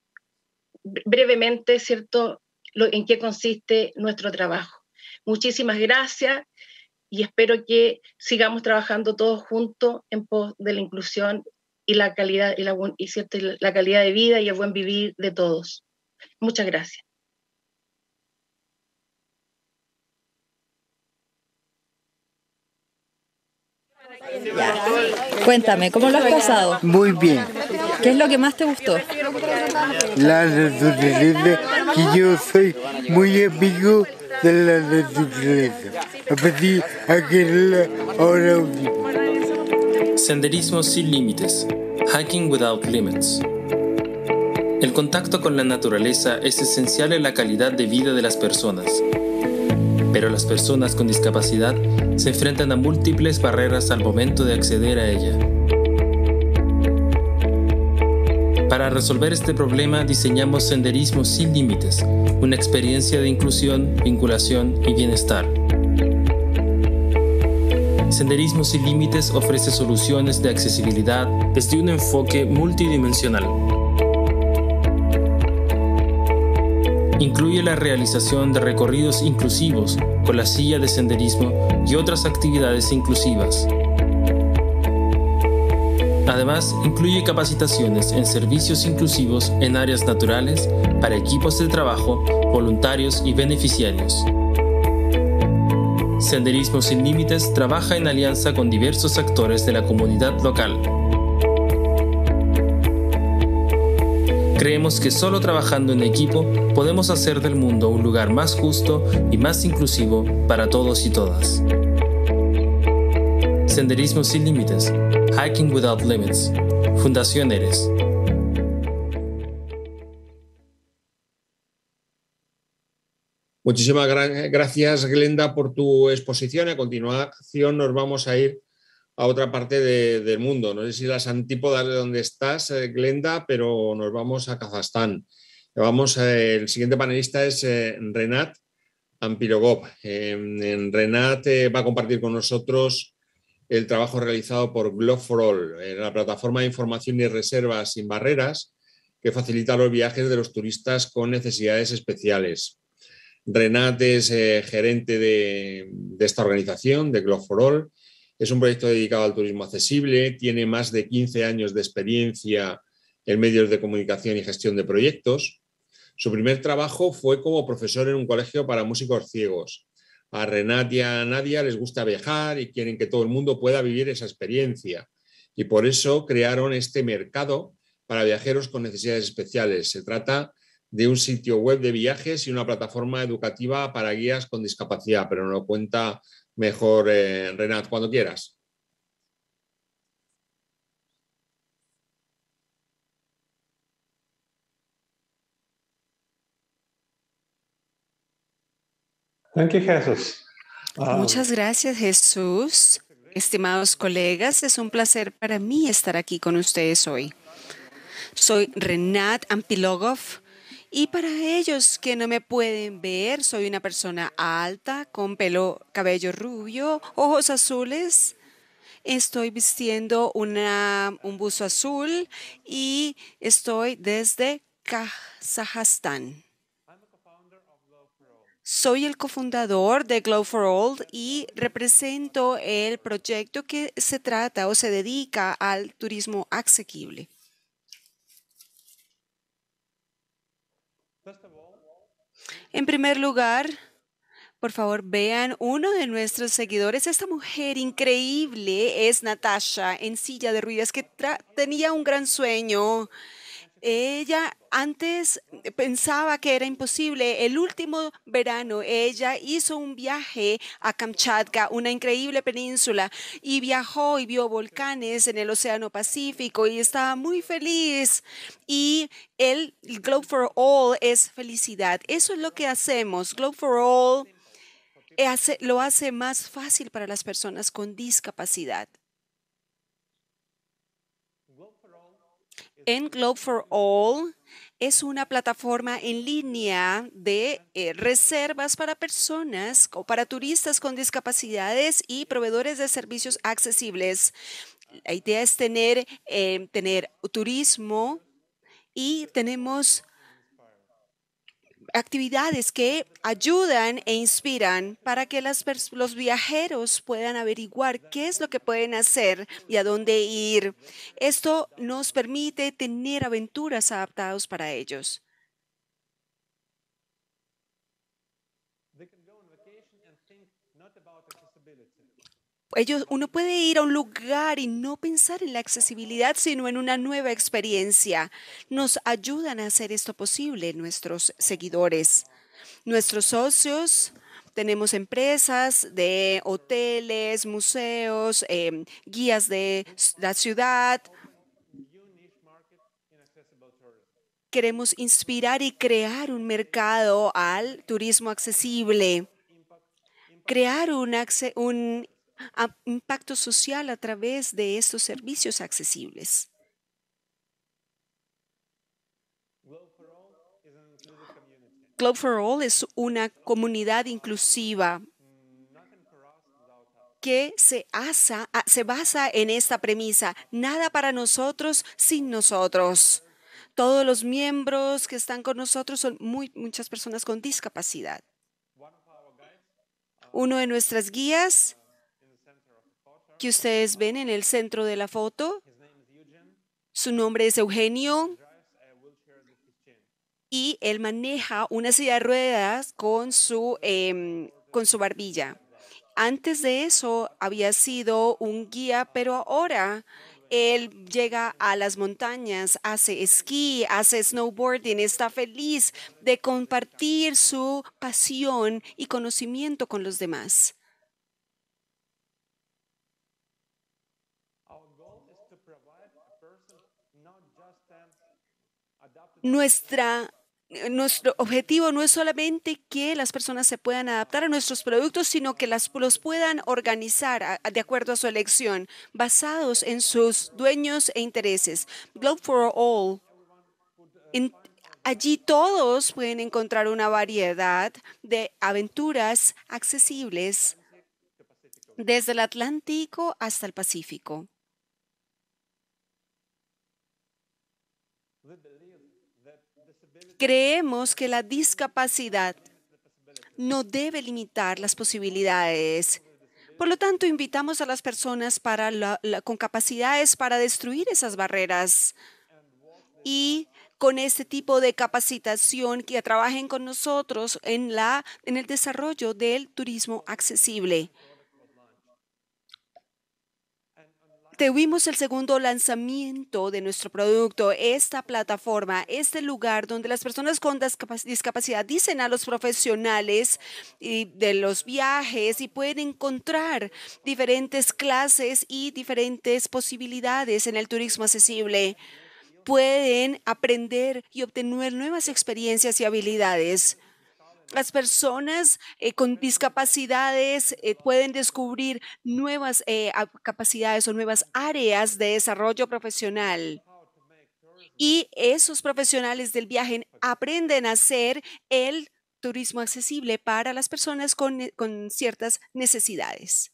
brevemente, ¿cierto?, lo, en qué consiste nuestro trabajo. Muchísimas gracias y espero que sigamos trabajando todos juntos en pos de la inclusión y la calidad y la, y cierto, la calidad de vida y el buen vivir de todos. Muchas gracias. Ya. Cuéntame, ¿cómo lo has pasado? Muy bien. ¿Qué es lo que más te gustó? La naturaleza, que yo soy muy amigo de la naturaleza. Aprendí a quererla ahora último. Senderismo sin límites. Hiking without limits. El contacto con la naturaleza es esencial en la calidad de vida de las personas. pero las personas con discapacidad se enfrentan a múltiples barreras al momento de acceder a ella. Para resolver este problema diseñamos Senderismo Sin Límites, una experiencia de inclusión, vinculación y bienestar. Senderismo Sin Límites ofrece soluciones de accesibilidad desde un enfoque multidimensional. Incluye la realización de recorridos inclusivos con la silla de senderismo y otras actividades inclusivas. Además, incluye capacitaciones en servicios inclusivos en áreas naturales para equipos de trabajo, voluntarios y beneficiarios. Senderismo Sin Límites trabaja en alianza con diversos actores de la comunidad local. Creemos que solo trabajando en equipo podemos hacer del mundo un lugar más justo y más inclusivo para todos y todas. Senderismo Sin Límites, Hiking Without Limits, Fundación Eres. Muchísimas gra- gracias, Glenda, por tu exposición. A continuación nos vamos a ir a otra parte de, del mundo. No sé si las antípodas de donde estás, eh, Glenda, pero nos vamos a Kazajstán. Vamos, eh, el siguiente panelista es eh, Renat Ampilogov. Eh, Renat eh, va a compartir con nosotros el trabajo realizado por Globe for All, eh, la plataforma de información y reservas sin barreras que facilita los viajes de los turistas con necesidades especiales. Renat es eh, gerente de, de esta organización, de Globe for All. Es un proyecto dedicado al turismo accesible, tiene más de quince años de experiencia en medios de comunicación y gestión de proyectos. Su primer trabajo fue como profesor en un colegio para músicos ciegos. A Renat y a Nadia les gusta viajar y quieren que todo el mundo pueda vivir esa experiencia. Y por eso crearon este mercado para viajeros con necesidades especiales. Se trata de un sitio web de viajes y una plataforma educativa para guías con discapacidad, pero nos lo cuenta mejor eh, Renat, cuando quieras. Thank you, Jesús. Um, Muchas gracias, Jesús. Estimados colegas, es un placer para mí estar aquí con ustedes hoy. Soy Renat Ampilogov y para ellos que no me pueden ver, soy una persona alta, con pelo, cabello rubio, ojos azules. Estoy vistiendo una, un buzo azul y estoy desde Kazajstán. Soy el cofundador de Globe for All y represento el proyecto que se trata o se dedica al turismo asequible. En primer lugar, por favor, vean uno de nuestros seguidores. Esta mujer increíble es Natasha, en silla de ruedas, que tenía un gran sueño. Ella antes pensaba que era imposible. El último verano ella hizo un viaje a Kamchatka, una increíble península, y viajó y vio volcanes en el Océano Pacífico y estaba muy feliz. Y el Globe for All es felicidad. Eso es lo que hacemos. Globe for All hace, lo hace más fácil para las personas con discapacidad. En Globe for All es una plataforma en línea de eh, reservas para personas o para turistas con discapacidades y proveedores de servicios accesibles. La idea es tener, eh, tener turismo y tenemos actividades que ayudan e inspiran para que las los viajeros puedan averiguar qué es lo que pueden hacer y a dónde ir. Esto nos permite tener aventuras adaptadas para ellos. Ellos, uno puede ir a un lugar y no pensar en la accesibilidad, sino en una nueva experiencia. Nos ayudan a hacer esto posible nuestros seguidores. Nuestros socios, tenemos empresas de hoteles, museos, eh, guías de la ciudad. Queremos inspirar y crear un mercado al turismo accesible. crear un, un impacto social a través de estos servicios accesibles. Globe for All es una comunidad inclusiva que se, asa, se basa en esta premisa: nada para nosotros sin nosotros. Todos los miembros que están con nosotros son muy, muchas personas con discapacidad. Uno de nuestras guías que ustedes ven en el centro de la foto, su nombre es Eugenio y él maneja una silla de ruedas con su, eh, con su barbilla. Antes de eso había sido un guía, pero ahora él llega a las montañas, hace esquí, hace snowboarding, está feliz de compartir su pasión y conocimiento con los demás. Nuestra Nuestro objetivo no es solamente que las personas se puedan adaptar a nuestros productos, sino que las, los puedan organizar a, a, de acuerdo a su elección, basados en sus dueños e intereses. Globe for All, en, allí todos pueden encontrar una variedad de aventuras accesibles desde el Atlántico hasta el Pacífico. Creemos que la discapacidad no debe limitar las posibilidades. Por lo tanto, invitamos a las personas para la, la, con capacidades para destruir esas barreras y con este tipo de capacitación que trabajen con nosotros en, la, en el desarrollo del turismo accesible. Tuvimos el segundo lanzamiento de nuestro producto, esta plataforma, este lugar donde las personas con discapacidad dicen a los profesionales de los viajes y pueden encontrar diferentes clases y diferentes posibilidades en el turismo accesible. Pueden aprender y obtener nuevas experiencias y habilidades. Las personas eh, con discapacidades eh, pueden descubrir nuevas eh, capacidades o nuevas áreas de desarrollo profesional. Y esos profesionales del viaje aprenden a hacer el turismo accesible para las personas con, con ciertas necesidades.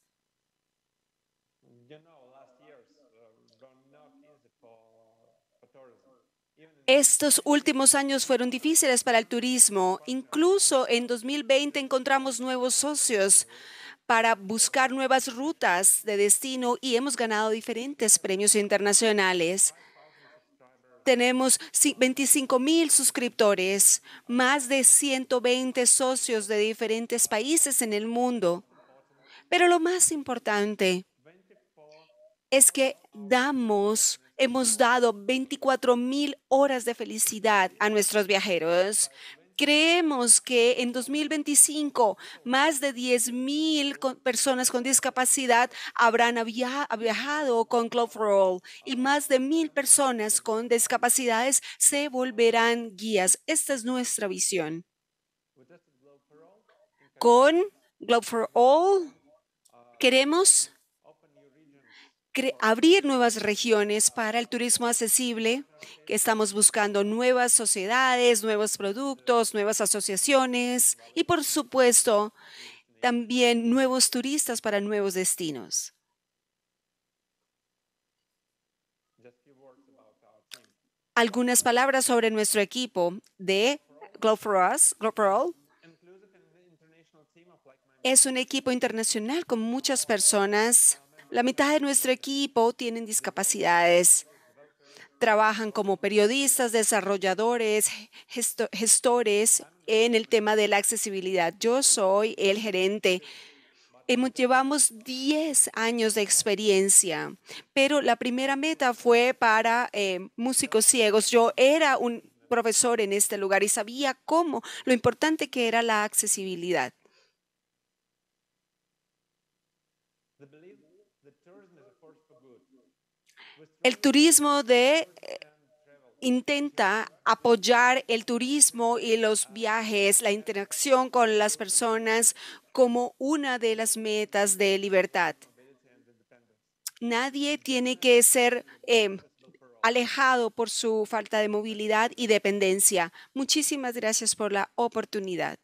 Estos últimos años fueron difíciles para el turismo. Incluso en dos mil veinte encontramos nuevos socios para buscar nuevas rutas de destino y hemos ganado diferentes premios internacionales. Tenemos veinticinco mil suscriptores, más de ciento veinte socios de diferentes países en el mundo. Pero lo más importante es que damos Hemos dado veinticuatro mil horas de felicidad a nuestros viajeros. Creemos que en dos mil veinticinco más de diez mil personas con discapacidad habrán via viajado con Globe for All y más de mil personas con discapacidades se volverán guías. Esta es nuestra visión. Con Globe for All queremos abrir nuevas regiones para el turismo accesible, que estamos buscando nuevas sociedades, nuevos productos, nuevas asociaciones y, por supuesto, también nuevos turistas para nuevos destinos. Algunas palabras sobre nuestro equipo de Globe for Us, Globe for All. Es un equipo internacional con muchas personas. La mitad de nuestro equipo tienen discapacidades. Trabajan como periodistas, desarrolladores, gestores en el tema de la accesibilidad. Yo soy el gerente. Llevamos diez años de experiencia, pero la primera meta fue para eh, músicos ciegos. Yo era un profesor en este lugar y sabía cómo, lo importante que era la accesibilidad. El turismo de intenta apoyar el turismo y los viajes, la interacción con las personas como una de las metas de libertad. Nadie tiene que ser eh, alejado por su falta de movilidad y dependencia. Muchísimas gracias por la oportunidad.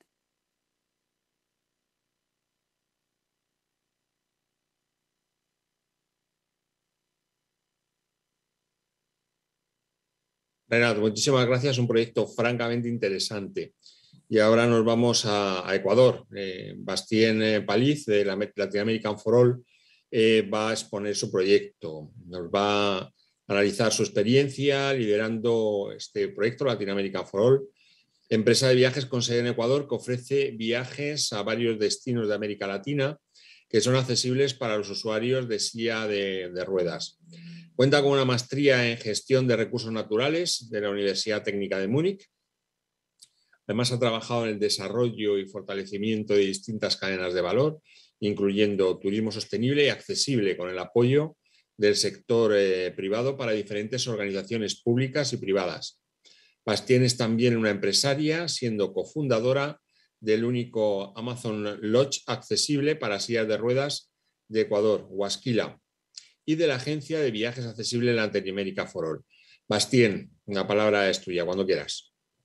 Renato, muchísimas gracias. Un proyecto francamente interesante. Y ahora nos vamos a, a Ecuador. Eh, Bastien eh, Paliz, de la Latin American for All, eh, va a exponer su proyecto. Nos va a analizar su experiencia liderando este proyecto, Latin American for All, empresa de viajes con sede en Ecuador que ofrece viajes a varios destinos de América Latina que son accesibles para los usuarios de silla de, de ruedas. Cuenta con una maestría en gestión de recursos naturales de la Universidad Técnica de Múnich. Además, ha trabajado en el desarrollo y fortalecimiento de distintas cadenas de valor, incluyendo turismo sostenible y accesible, con el apoyo del sector eh, privado para diferentes organizaciones públicas y privadas. Bastien es también una empresaria, siendo cofundadora del único Amazon Lodge accesible para sillas de ruedas de Ecuador, Huasquila, y de la agencia de viajes accesible Latin America for All. Bastien, la palabra es tuya, cuando quieras.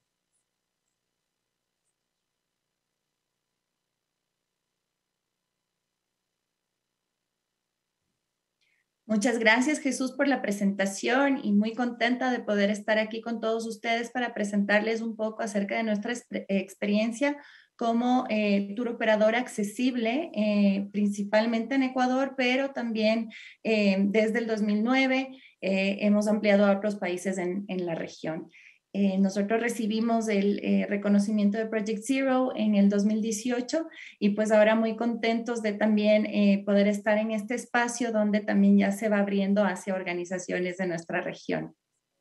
Muchas gracias, Jesús, por la presentación y muy contenta de poder estar aquí con todos ustedes para presentarles un poco acerca de nuestra experiencia como eh, tour operadora accesible, eh, principalmente en Ecuador, pero también eh, desde el dos mil nueve eh, hemos ampliado a otros países en, en la región. Eh, nosotros recibimos el eh, reconocimiento de Project Zero en el dos mil dieciocho y pues ahora muy contentos de también eh, poder estar en este espacio donde también ya se va abriendo hacia organizaciones de nuestra región.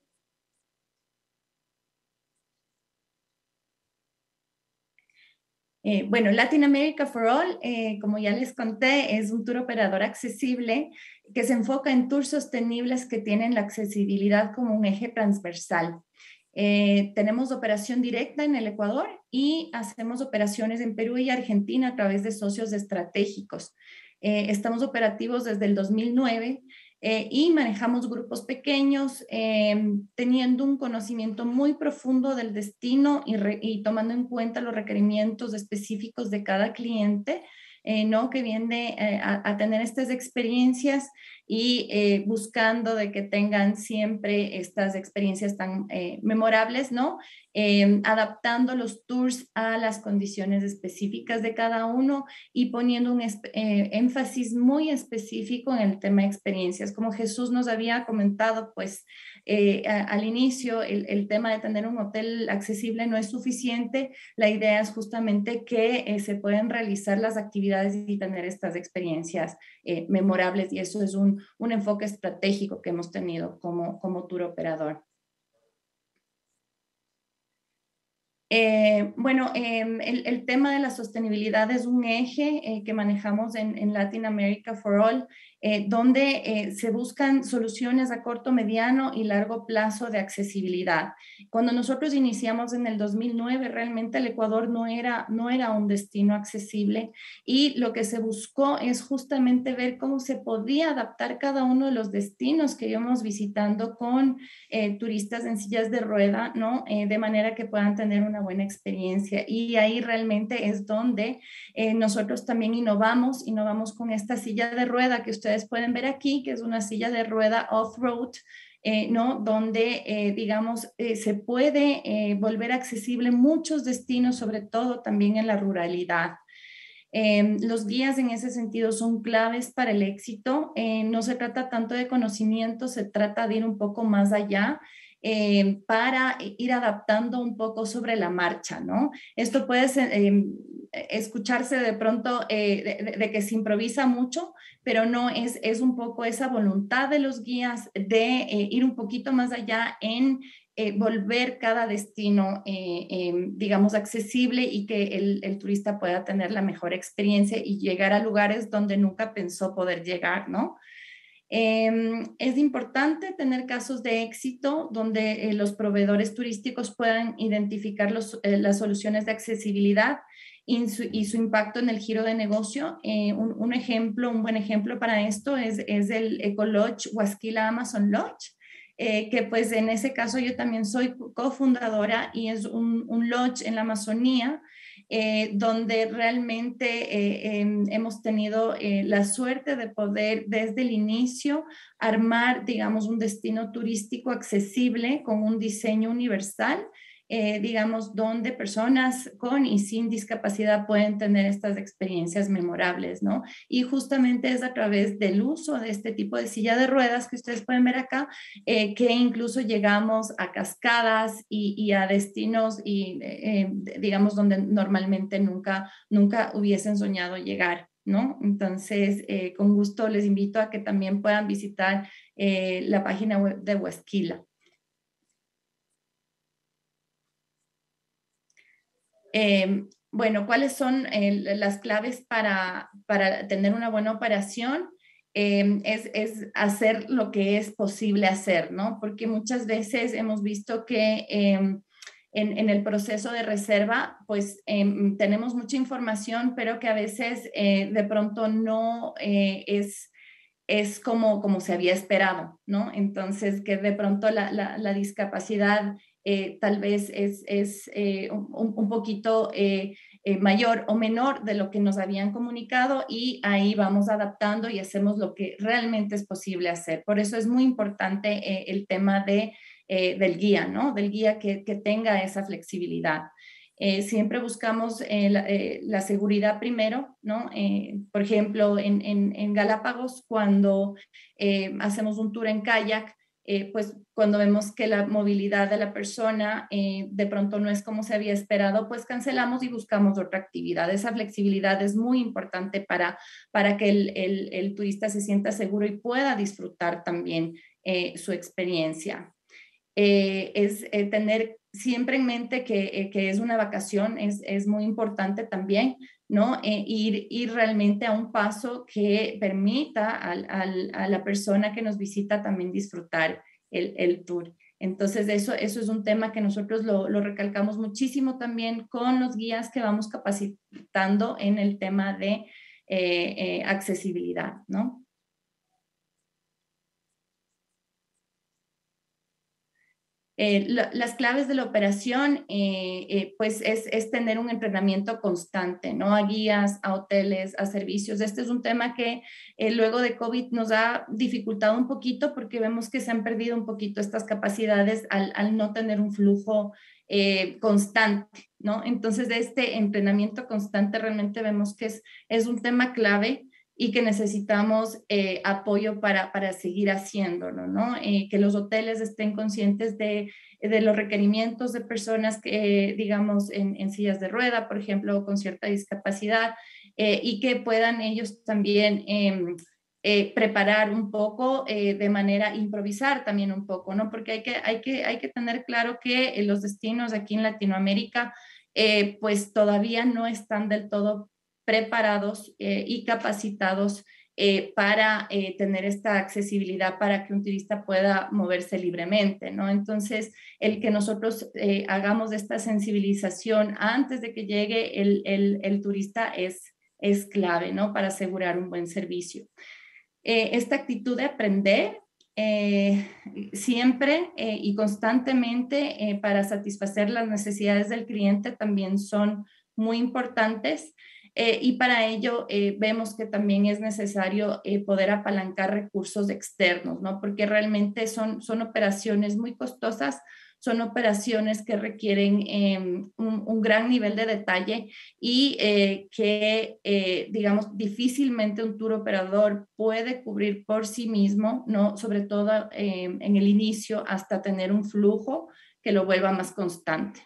Eh, bueno, Latin America for All, eh, como ya les conté, es un tour operador accesible que se enfoca en tours sostenibles que tienen la accesibilidad como un eje transversal. Eh, tenemos operación directa en el Ecuador y hacemos operaciones en Perú y Argentina a través de socios estratégicos. Eh, estamos operativos desde el dos mil nueve eh, y manejamos grupos pequeños, eh, teniendo un conocimiento muy profundo del destino y, re, y tomando en cuenta los requerimientos específicos de cada cliente, eh, ¿no? que viene eh, a, a tener estas experiencias y eh, buscando de que tengan siempre estas experiencias tan eh, memorables, ¿no? Eh, adaptando los tours a las condiciones específicas de cada uno y poniendo un eh, énfasis muy específico en el tema de experiencias. Como Jesús nos había comentado, pues eh, a, al inicio el, el tema de tener un hotel accesible no es suficiente. La idea es justamente que eh, se pueden realizar las actividades y tener estas experiencias eh, memorables, y eso es un un enfoque estratégico que hemos tenido como, como tour operador. Eh, bueno, eh, el, el tema de la sostenibilidad es un eje eh, que manejamos en, en Latin America for All, eh, donde eh, se buscan soluciones a corto, mediano y largo plazo de accesibilidad. Cuando nosotros iniciamos en el dos mil nueve, realmente el Ecuador no era, no era un destino accesible, y lo que se buscó es justamente ver cómo se podía adaptar cada uno de los destinos que íbamos visitando con eh, turistas en sillas de rueda, ¿no? Eh, de manera que puedan tener una buena experiencia, y ahí realmente es donde eh, nosotros también innovamos, innovamos con esta silla de rueda que ustedes pueden ver aquí, que es una silla de rueda off-road, eh, ¿no? Donde, eh, digamos, eh, se puede eh, volver accesible muchos destinos, sobre todo también en la ruralidad. Eh, los guías en ese sentido son claves para el éxito. Eh, no se trata tanto de conocimiento, se trata de ir un poco más allá. Eh, para ir adaptando un poco sobre la marcha, ¿no? Esto puede ser, eh, escucharse de pronto eh, de, de que se improvisa mucho, pero no, es, es un poco esa voluntad de los guías de eh, ir un poquito más allá en eh, volver cada destino, eh, eh, digamos, accesible, y que el, el turista pueda tener la mejor experiencia y llegar a lugares donde nunca pensó poder llegar, ¿no? Eh, es importante tener casos de éxito donde eh, los proveedores turísticos puedan identificar los, eh, las soluciones de accesibilidad y su, y su impacto en el giro de negocio. Eh, un, un ejemplo, un buen ejemplo para esto es, es el Eco Lodge Huasquila Amazon Lodge. Eh, que pues en ese caso yo también soy cofundadora y es un, un lodge en la Amazonía eh, donde realmente eh, eh, hemos tenido eh, la suerte de poder desde el inicio armar, digamos, un destino turístico accesible con un diseño universal. Eh, digamos, donde personas con y sin discapacidad pueden tener estas experiencias memorables, ¿no? Y justamente es a través del uso de este tipo de silla de ruedas que ustedes pueden ver acá, eh, que incluso llegamos a cascadas y, y a destinos, y, eh, digamos, donde normalmente nunca, nunca hubiesen soñado llegar, ¿no? Entonces, eh, con gusto les invito a que también puedan visitar eh, la página web de Huasquila. Eh, bueno, ¿cuáles son eh, las claves para, para tener una buena operación? Eh, es, es hacer lo que es posible hacer, ¿no? Porque muchas veces hemos visto que eh, en, en el proceso de reserva, pues eh, tenemos mucha información, pero que a veces eh, de pronto no eh, es, es como, como se había esperado, ¿no? Entonces, que de pronto la, la, la discapacidad Eh, tal vez es, es eh, un, un poquito eh, eh, mayor o menor de lo que nos habían comunicado, y ahí vamos adaptando y hacemos lo que realmente es posible hacer. Por eso es muy importante eh, el tema de, eh, del guía, ¿no? Del guía que, que tenga esa flexibilidad. Eh, siempre buscamos eh, la, eh, la seguridad primero, ¿no? Eh, por ejemplo, en, en, en Galápagos, cuando eh, hacemos un tour en kayak, Eh, pues cuando vemos que la movilidad de la persona eh, de pronto no es como se había esperado, pues cancelamos y buscamos otra actividad. Esa flexibilidad es muy importante para, para que el, el, el turista se sienta seguro y pueda disfrutar también eh, su experiencia. Eh, es eh, tener siempre en mente que, eh, que es una vacación, es, es muy importante también, ¿no? Eh, ir, ir realmente a un paso que permita al, al, a la persona que nos visita también disfrutar el, el tour. Entonces, eso, eso es un tema que nosotros lo, lo recalcamos muchísimo también con los guías que vamos capacitando en el tema de eh, eh, accesibilidad, ¿no? Eh, la, las claves de la operación, eh, eh, pues es, es tener un entrenamiento constante, ¿no? A guías, a hoteles, a servicios. Este es un tema que eh, luego de COVID nos ha dificultado un poquito porque vemos que se han perdido un poquito estas capacidades al, al no tener un flujo eh, constante, ¿no? Entonces, este entrenamiento constante realmente vemos que es, es un tema clave y que necesitamos eh, apoyo para, para seguir haciéndolo, ¿no? Eh, que los hoteles estén conscientes de, de los requerimientos de personas que, eh, digamos, en, en sillas de rueda, por ejemplo, con cierta discapacidad, eh, y que puedan ellos también eh, eh, preparar un poco eh, de manera, improvisar también un poco, ¿no? Porque hay que, hay que, hay que tener claro que los destinos aquí en Latinoamérica, eh, pues todavía no están del todo preparados eh, y capacitados eh, para eh, tener esta accesibilidad para que un turista pueda moverse libremente, ¿no? Entonces, el que nosotros eh, hagamos esta sensibilización antes de que llegue el, el, el turista es, es clave, ¿no? Para asegurar un buen servicio. Eh, esta actitud de aprender eh, siempre eh, y constantemente eh, para satisfacer las necesidades del cliente también son muy importantes. Eh, y para ello eh, vemos que también es necesario eh, poder apalancar recursos externos, ¿no? Porque realmente son, son operaciones muy costosas, son operaciones que requieren eh, un, un gran nivel de detalle y eh, que, eh, digamos, difícilmente un tour operador puede cubrir por sí mismo, ¿no? Sobre todo eh, en el inicio, hasta tener un flujo que lo vuelva más constante.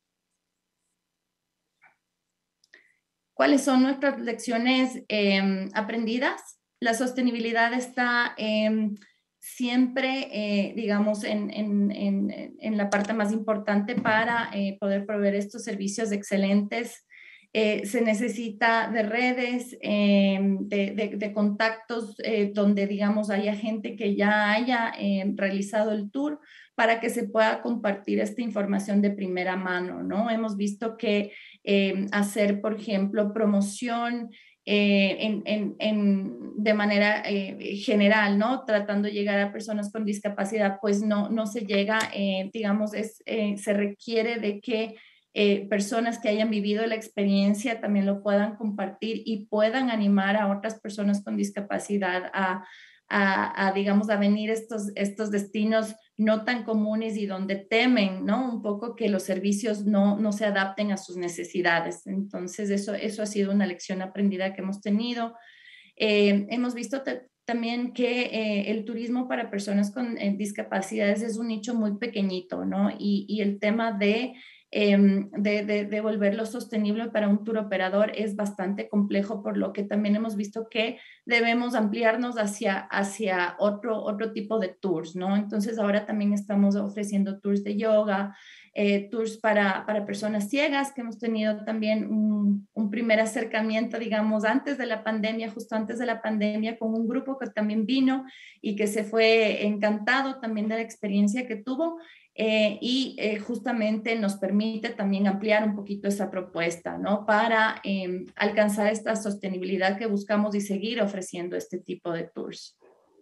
¿Cuáles son nuestras lecciones eh, aprendidas? La sostenibilidad está eh, siempre, eh, digamos, en, en, en, en la parte más importante para eh, poder proveer estos servicios excelentes Eh, se necesita de redes, eh, de, de, de contactos eh, donde, digamos, haya gente que ya haya eh, realizado el tour para que se pueda compartir esta información de primera mano, ¿no? Hemos visto que eh, hacer, por ejemplo, promoción eh, en, en, en, de manera eh, general, ¿no? Tratando de llegar a personas con discapacidad, pues no, no se llega, eh, digamos, es, eh, se requiere de que Eh, personas que hayan vivido la experiencia también lo puedan compartir y puedan animar a otras personas con discapacidad a, a, a digamos, a venir estos, estos destinos no tan comunes y donde temen, ¿no? Un poco que los servicios no, no se adapten a sus necesidades. Entonces, eso, eso ha sido una lección aprendida que hemos tenido. Eh, hemos visto también que eh, el turismo para personas con eh, discapacidades es un nicho muy pequeñito, ¿no? Y, y el tema de De, de, de volverlo sostenible para un tour operador es bastante complejo, por lo que también hemos visto que debemos ampliarnos hacia, hacia otro, otro tipo de tours, ¿no? Entonces ahora también estamos ofreciendo tours de yoga, eh, tours para, para personas ciegas, que hemos tenido también un, un primer acercamiento, digamos, antes de la pandemia, justo antes de la pandemia, con un grupo que también vino y que se fue encantado también de la experiencia que tuvo. Eh, y eh, justamente nos permite también ampliar un poquito esa propuesta, ¿no? Para eh, alcanzar esta sostenibilidad que buscamos y seguir ofreciendo este tipo de tours.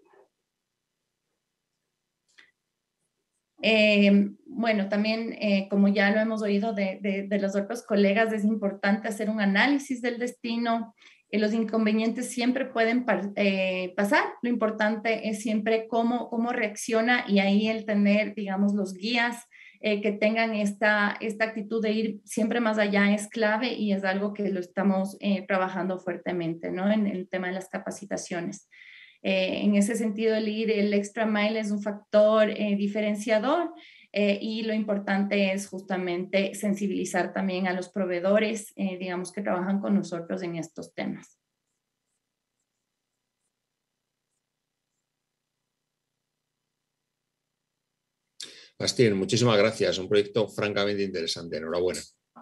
Eh, bueno, también, eh, como ya lo hemos oído de, de, de los otros colegas, es importante hacer un análisis del destino. Eh, los inconvenientes siempre pueden eh, pasar. Lo importante es siempre cómo, cómo reacciona, y ahí el tener, digamos, los guías eh, que tengan esta, esta actitud de ir siempre más allá es clave, y es algo que lo estamos eh, trabajando fuertemente, ¿no? En el tema de las capacitaciones. Eh, en ese sentido, el ir el extra mile es un factor eh, diferenciador, eh, y lo importante es justamente sensibilizar también a los proveedores, eh, digamos, que trabajan con nosotros en estos temas. Bastien, muchísimas gracias. Un proyecto francamente interesante. Enhorabuena.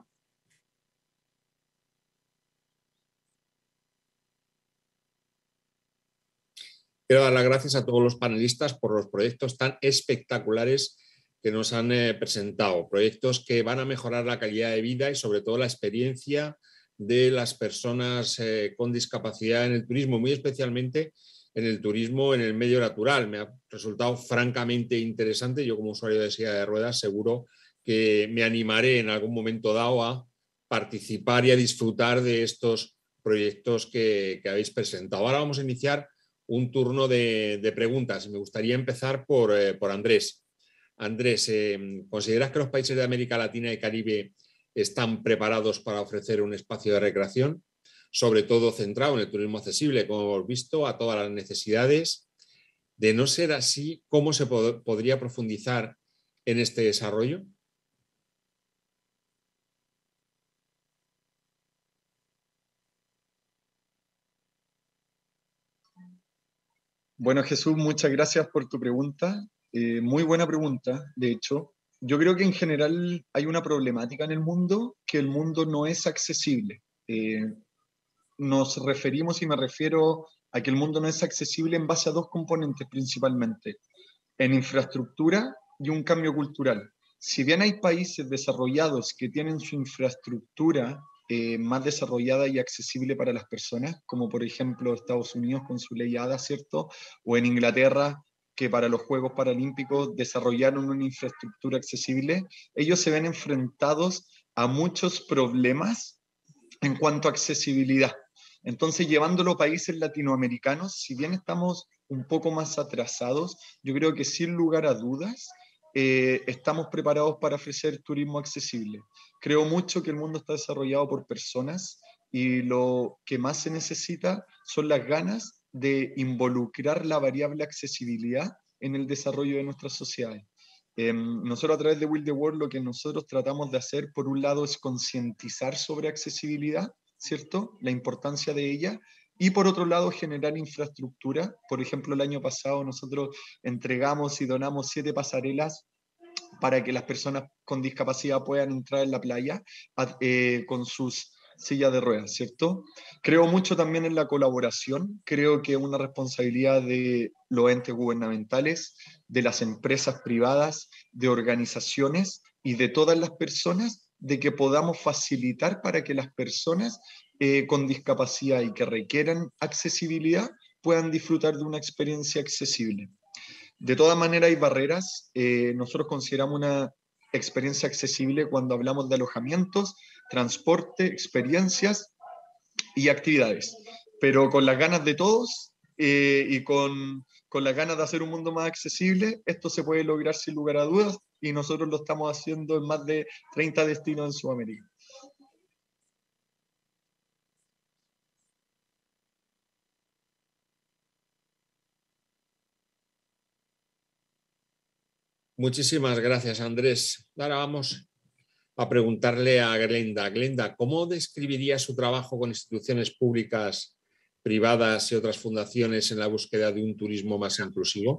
Quiero dar las gracias a todos los panelistas por los proyectos tan espectaculares que nos han eh, presentado. Proyectos que van a mejorar la calidad de vida y sobre todo la experiencia de las personas eh, con discapacidad en el turismo, muy especialmente en el turismo en el medio natural. Me ha resultado francamente interesante. Yo, como usuario de silla de ruedas, seguro que me animaré en algún momento dado a participar y a disfrutar de estos proyectos que, que habéis presentado. Ahora vamos a iniciar un turno de, de preguntas. Me gustaría empezar por, eh, por Andrés. Andrés, eh, ¿consideras que los países de América Latina y Caribe están preparados para ofrecer un espacio de recreación, sobre todo centrado en el turismo accesible, como hemos visto, a todas las necesidades? De no ser así, ¿cómo se pod- podría profundizar en este desarrollo? Bueno, Jesús, muchas gracias por tu pregunta. Eh, muy buena pregunta, de hecho. Yo creo que en general hay una problemática en el mundo, que el mundo no es accesible. Eh, nos referimos, y me refiero a que el mundo no es accesible en base a dos componentes principalmente, en infraestructura y un cambio cultural. Si bien hay países desarrollados que tienen su infraestructura eh, más desarrollada y accesible para las personas, como por ejemplo Estados Unidos con su ley ADA, ¿cierto? O en Inglaterra, que para los Juegos Paralímpicos desarrollaron una infraestructura accesible, ellos se ven enfrentados a muchos problemas en cuanto a accesibilidad. Entonces, llevándolo a países latinoamericanos, si bien estamos un poco más atrasados, yo creo que sin lugar a dudas eh, estamos preparados para ofrecer turismo accesible. Creo mucho que el mundo está desarrollado por personas, y lo que más se necesita son las ganas de involucrar la variable accesibilidad en el desarrollo de nuestras sociedades. Eh, nosotros a través de Will the World lo que nosotros tratamos de hacer, por un lado, es concientizar sobre accesibilidad, ¿cierto? La importancia de ella, y por otro lado generar infraestructura. Por ejemplo, el año pasado nosotros entregamos y donamos siete pasarelas para que las personas con discapacidad puedan entrar en la playa eh, con sus silla de ruedas, ¿cierto? Creo mucho también en la colaboración, creo que es una responsabilidad de los entes gubernamentales, de las empresas privadas, de organizaciones y de todas las personas, de que podamos facilitar para que las personas eh, con discapacidad y que requieran accesibilidad puedan disfrutar de una experiencia accesible. De todas maneras hay barreras, eh, nosotros consideramos una experiencia accesible cuando hablamos de alojamientos, transporte, experiencias y actividades, pero con las ganas de todos eh, y con, con las ganas de hacer un mundo más accesible, esto se puede lograr sin lugar a dudas y nosotros lo estamos haciendo en más de treinta destinos en Sudamérica. Muchísimas gracias, Andrés. Ahora vamos a preguntarle a Glenda. Glenda, ¿cómo describiría su trabajo con instituciones públicas, privadas y otras fundaciones en la búsqueda de un turismo más inclusivo?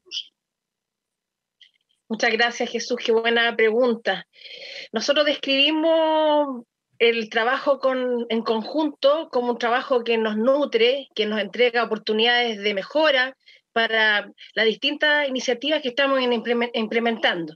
Muchas gracias, Jesús. Qué buena pregunta. Nosotros describimos el trabajo con, en conjunto como un trabajo que nos nutre, que nos entrega oportunidades de mejora para las distintas iniciativas que estamos implementando.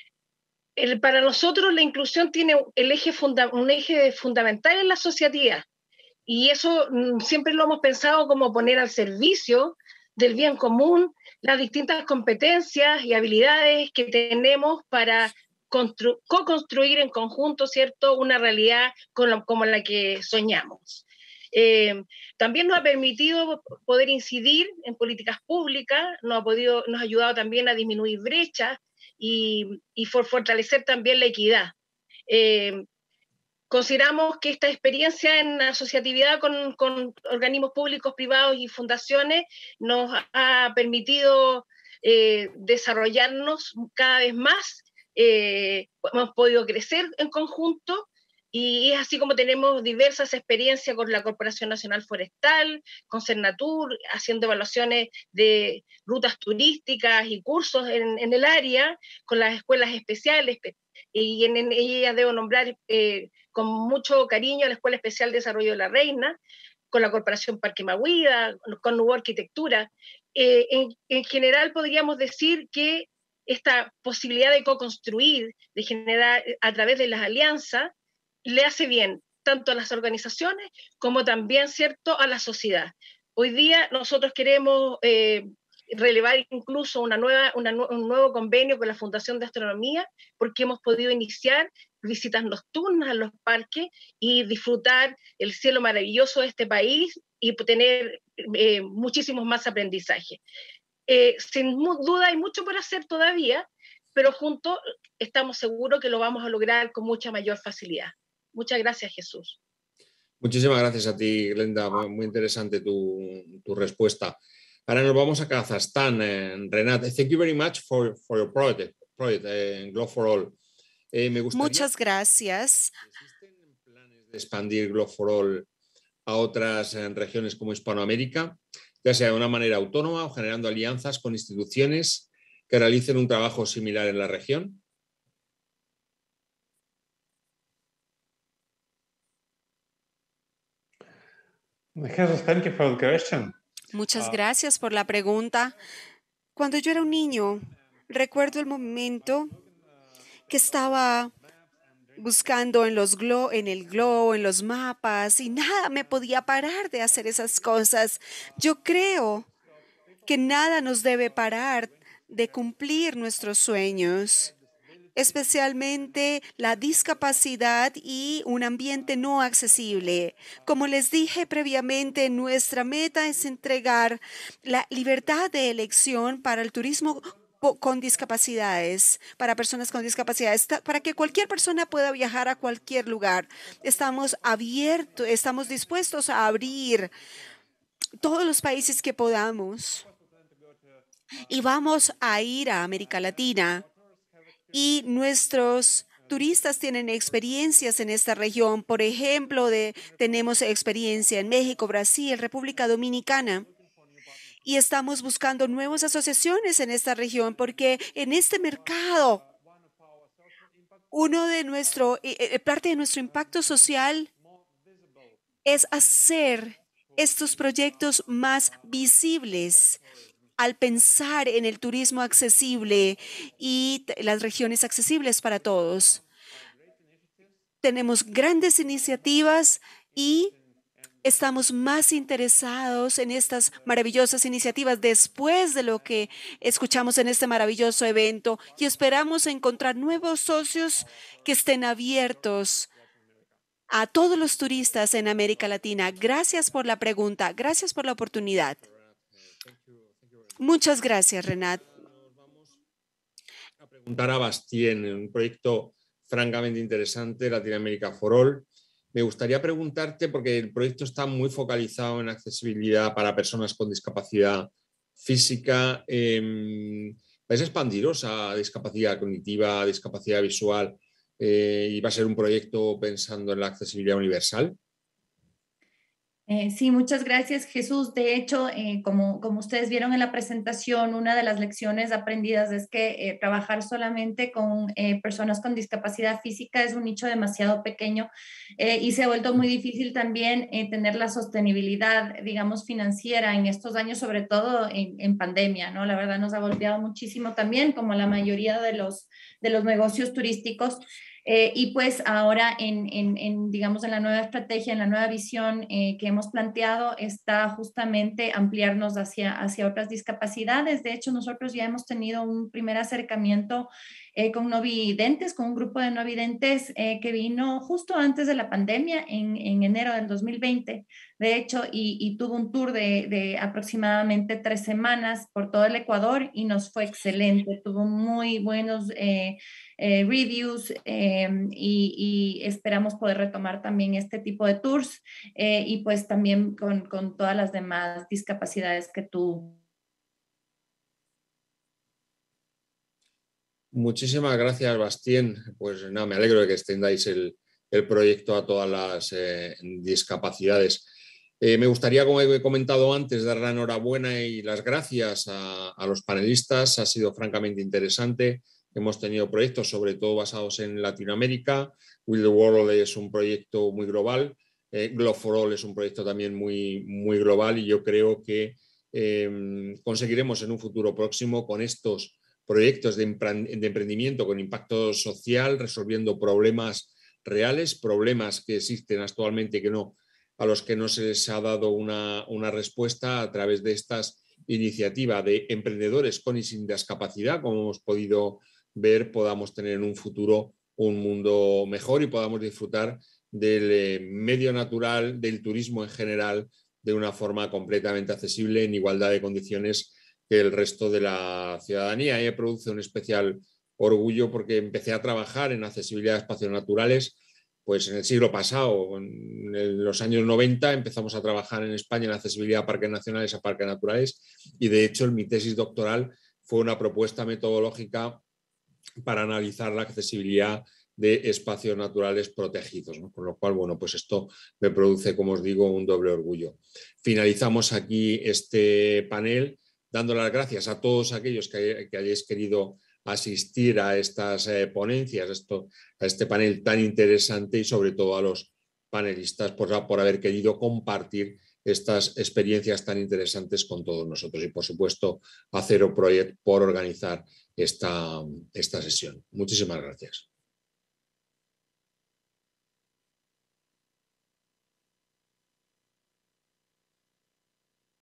El, para nosotros la inclusión tiene el eje funda, un eje fundamental en la asociatividad y eso mm, siempre lo hemos pensado como poner al servicio del bien común las distintas competencias y habilidades que tenemos para co-construir en conjunto, ¿cierto?, una realidad con lo, como la que soñamos. Eh, también nos ha permitido poder incidir en políticas públicas, nos ha, podido, nos ha ayudado también a disminuir brechas y, y for fortalecer también la equidad. Eh, consideramos que esta experiencia en asociatividad con, con organismos públicos, privados y fundaciones nos ha permitido eh, desarrollarnos cada vez más, eh, hemos podido crecer en conjunto. Y es así como tenemos diversas experiencias con la Corporación Nacional Forestal, con Cernatur, haciendo evaluaciones de rutas turísticas y cursos en, en el área, con las escuelas especiales, y en, en ellas debo nombrar eh, con mucho cariño la Escuela Especial de Desarrollo de la Reina, con la Corporación Parque Mahuida, con Nuevo Arquitectura. Eh, en, en general podríamos decir que esta posibilidad de co-construir, de generar a través de las alianzas, le hace bien tanto a las organizaciones como también, ¿cierto?, a la sociedad. Hoy día nosotros queremos eh, relevar incluso una nueva, una, un nuevo convenio con la Fundación de Astronomía, porque hemos podido iniciar visitas nocturnas a los parques y disfrutar el cielo maravilloso de este país y tener eh, muchísimos más aprendizajes. Eh, sin duda hay mucho por hacer todavía, pero juntos estamos seguros que lo vamos a lograr con mucha mayor facilidad. Muchas gracias, Jesús. Muchísimas gracias a ti, Glenda. Muy interesante tu, tu respuesta. Ahora nos vamos a Kazajstán. Eh, Renat, thank you very much for, for your project, project eh, Globe for All. Eh, me gustaría... Muchas gracias. ¿Existen planes de expandir Globe for All a otras eh, regiones como Hispanoamérica, ya sea de una manera autónoma o generando alianzas con instituciones que realicen un trabajo similar en la región? Muchas gracias por la pregunta. Cuando yo era un niño, recuerdo el momento que estaba buscando en, los glo en el globo, en los mapas, y nada me podía parar de hacer esas cosas. Yo creo que nada nos debe parar de cumplir nuestros sueños, especialmente la discapacidad y un ambiente no accesible. Como les dije previamente, nuestra meta es entregar la libertad de elección para el turismo con discapacidades, para personas con discapacidades, para que cualquier persona pueda viajar a cualquier lugar. Estamos abiertos, estamos dispuestos a abrir todos los países que podamos y vamos a ir a América Latina. Y nuestros turistas tienen experiencias en esta región. Por ejemplo, de, tenemos experiencia en México, Brasil, República Dominicana. Y estamos buscando nuevas asociaciones en esta región porque en este mercado, uno de nuestro, eh, parte de nuestro impacto social es hacer estos proyectos más visibles al pensar en el turismo accesible y las regiones accesibles para todos. Tenemos grandes iniciativas y estamos más interesados en estas maravillosas iniciativas después de lo que escuchamos en este maravilloso evento y esperamos encontrar nuevos socios que estén abiertos a todos los turistas en América Latina. Gracias por la pregunta, gracias por la oportunidad. Muchas gracias, Renat. A preguntar a Bastien, un proyecto francamente interesante, Latinoamérica for All. Me gustaría preguntarte, porque el proyecto está muy focalizado en accesibilidad para personas con discapacidad física. Eh, ¿vais a expandiros a discapacidad cognitiva, discapacidad visual? Eh, ¿Y va a ser un proyecto pensando en la accesibilidad universal? Eh, sí, muchas gracias, Jesús. De hecho, eh, como, como ustedes vieron en la presentación, una de las lecciones aprendidas es que eh, trabajar solamente con eh, personas con discapacidad física es un nicho demasiado pequeño eh, y se ha vuelto muy difícil también eh, tener la sostenibilidad, digamos, financiera en estos años, sobre todo en, en pandemia, ¿no? La verdad nos ha golpeado muchísimo también, como la mayoría de los, de los negocios turísticos. Eh, y pues ahora en, en, en, digamos, en la nueva estrategia, en la nueva visión eh, que hemos planteado está justamente ampliarnos hacia, hacia otras discapacidades. De hecho, nosotros ya hemos tenido un primer acercamiento eh, con no videntes, con un grupo de no videntes eh, que vino justo antes de la pandemia, en, en enero del dos mil veinte, de hecho, y, y tuvo un tour de, de aproximadamente tres semanas por todo el Ecuador y nos fue excelente. Tuvo muy buenos eh, eh, reviews eh, y, y esperamos poder retomar también este tipo de tours eh, y pues también con, con todas las demás discapacidades que tú. Muchísimas gracias, Bastien. Pues nada, me alegro de que extendáis el, el proyecto a todas las eh, discapacidades. Eh, me gustaría, como he comentado antes, dar la enhorabuena y las gracias a, a los panelistas. Ha sido francamente interesante. Hemos tenido proyectos, sobre todo basados en Latinoamérica. Will the World es un proyecto muy global. Eh, Globe for All es un proyecto también muy, muy global y yo creo que eh, conseguiremos en un futuro próximo con estos proyectos de, de emprendimiento con impacto social, resolviendo problemas reales, problemas que existen actualmente que no, a los que no se les ha dado una, una respuesta a través de estas iniciativas de emprendedores con y sin discapacidad, como hemos podido ver, podamos tener en un futuro un mundo mejor y podamos disfrutar del medio natural, del turismo en general, de una forma completamente accesible, en igualdad de condiciones que el resto de la ciudadanía. Y me produce un especial orgullo porque empecé a trabajar en accesibilidad de espacios naturales pues en el siglo pasado, en los años noventa empezamos a trabajar en España en accesibilidad a parques nacionales, a parques naturales y de hecho mi tesis doctoral fue una propuesta metodológica para analizar la accesibilidad de espacios naturales protegidos, ¿no? Con lo cual, bueno, pues esto me produce, como os digo, un doble orgullo. Finalizamos aquí este panel dando las gracias a todos aquellos que, que hayáis querido asistir a estas eh, ponencias, esto, a este panel tan interesante y sobre todo a los panelistas por, por haber querido compartir estas experiencias tan interesantes con todos nosotros y por supuesto a Zero Project por organizar esta, esta sesión. Muchísimas gracias.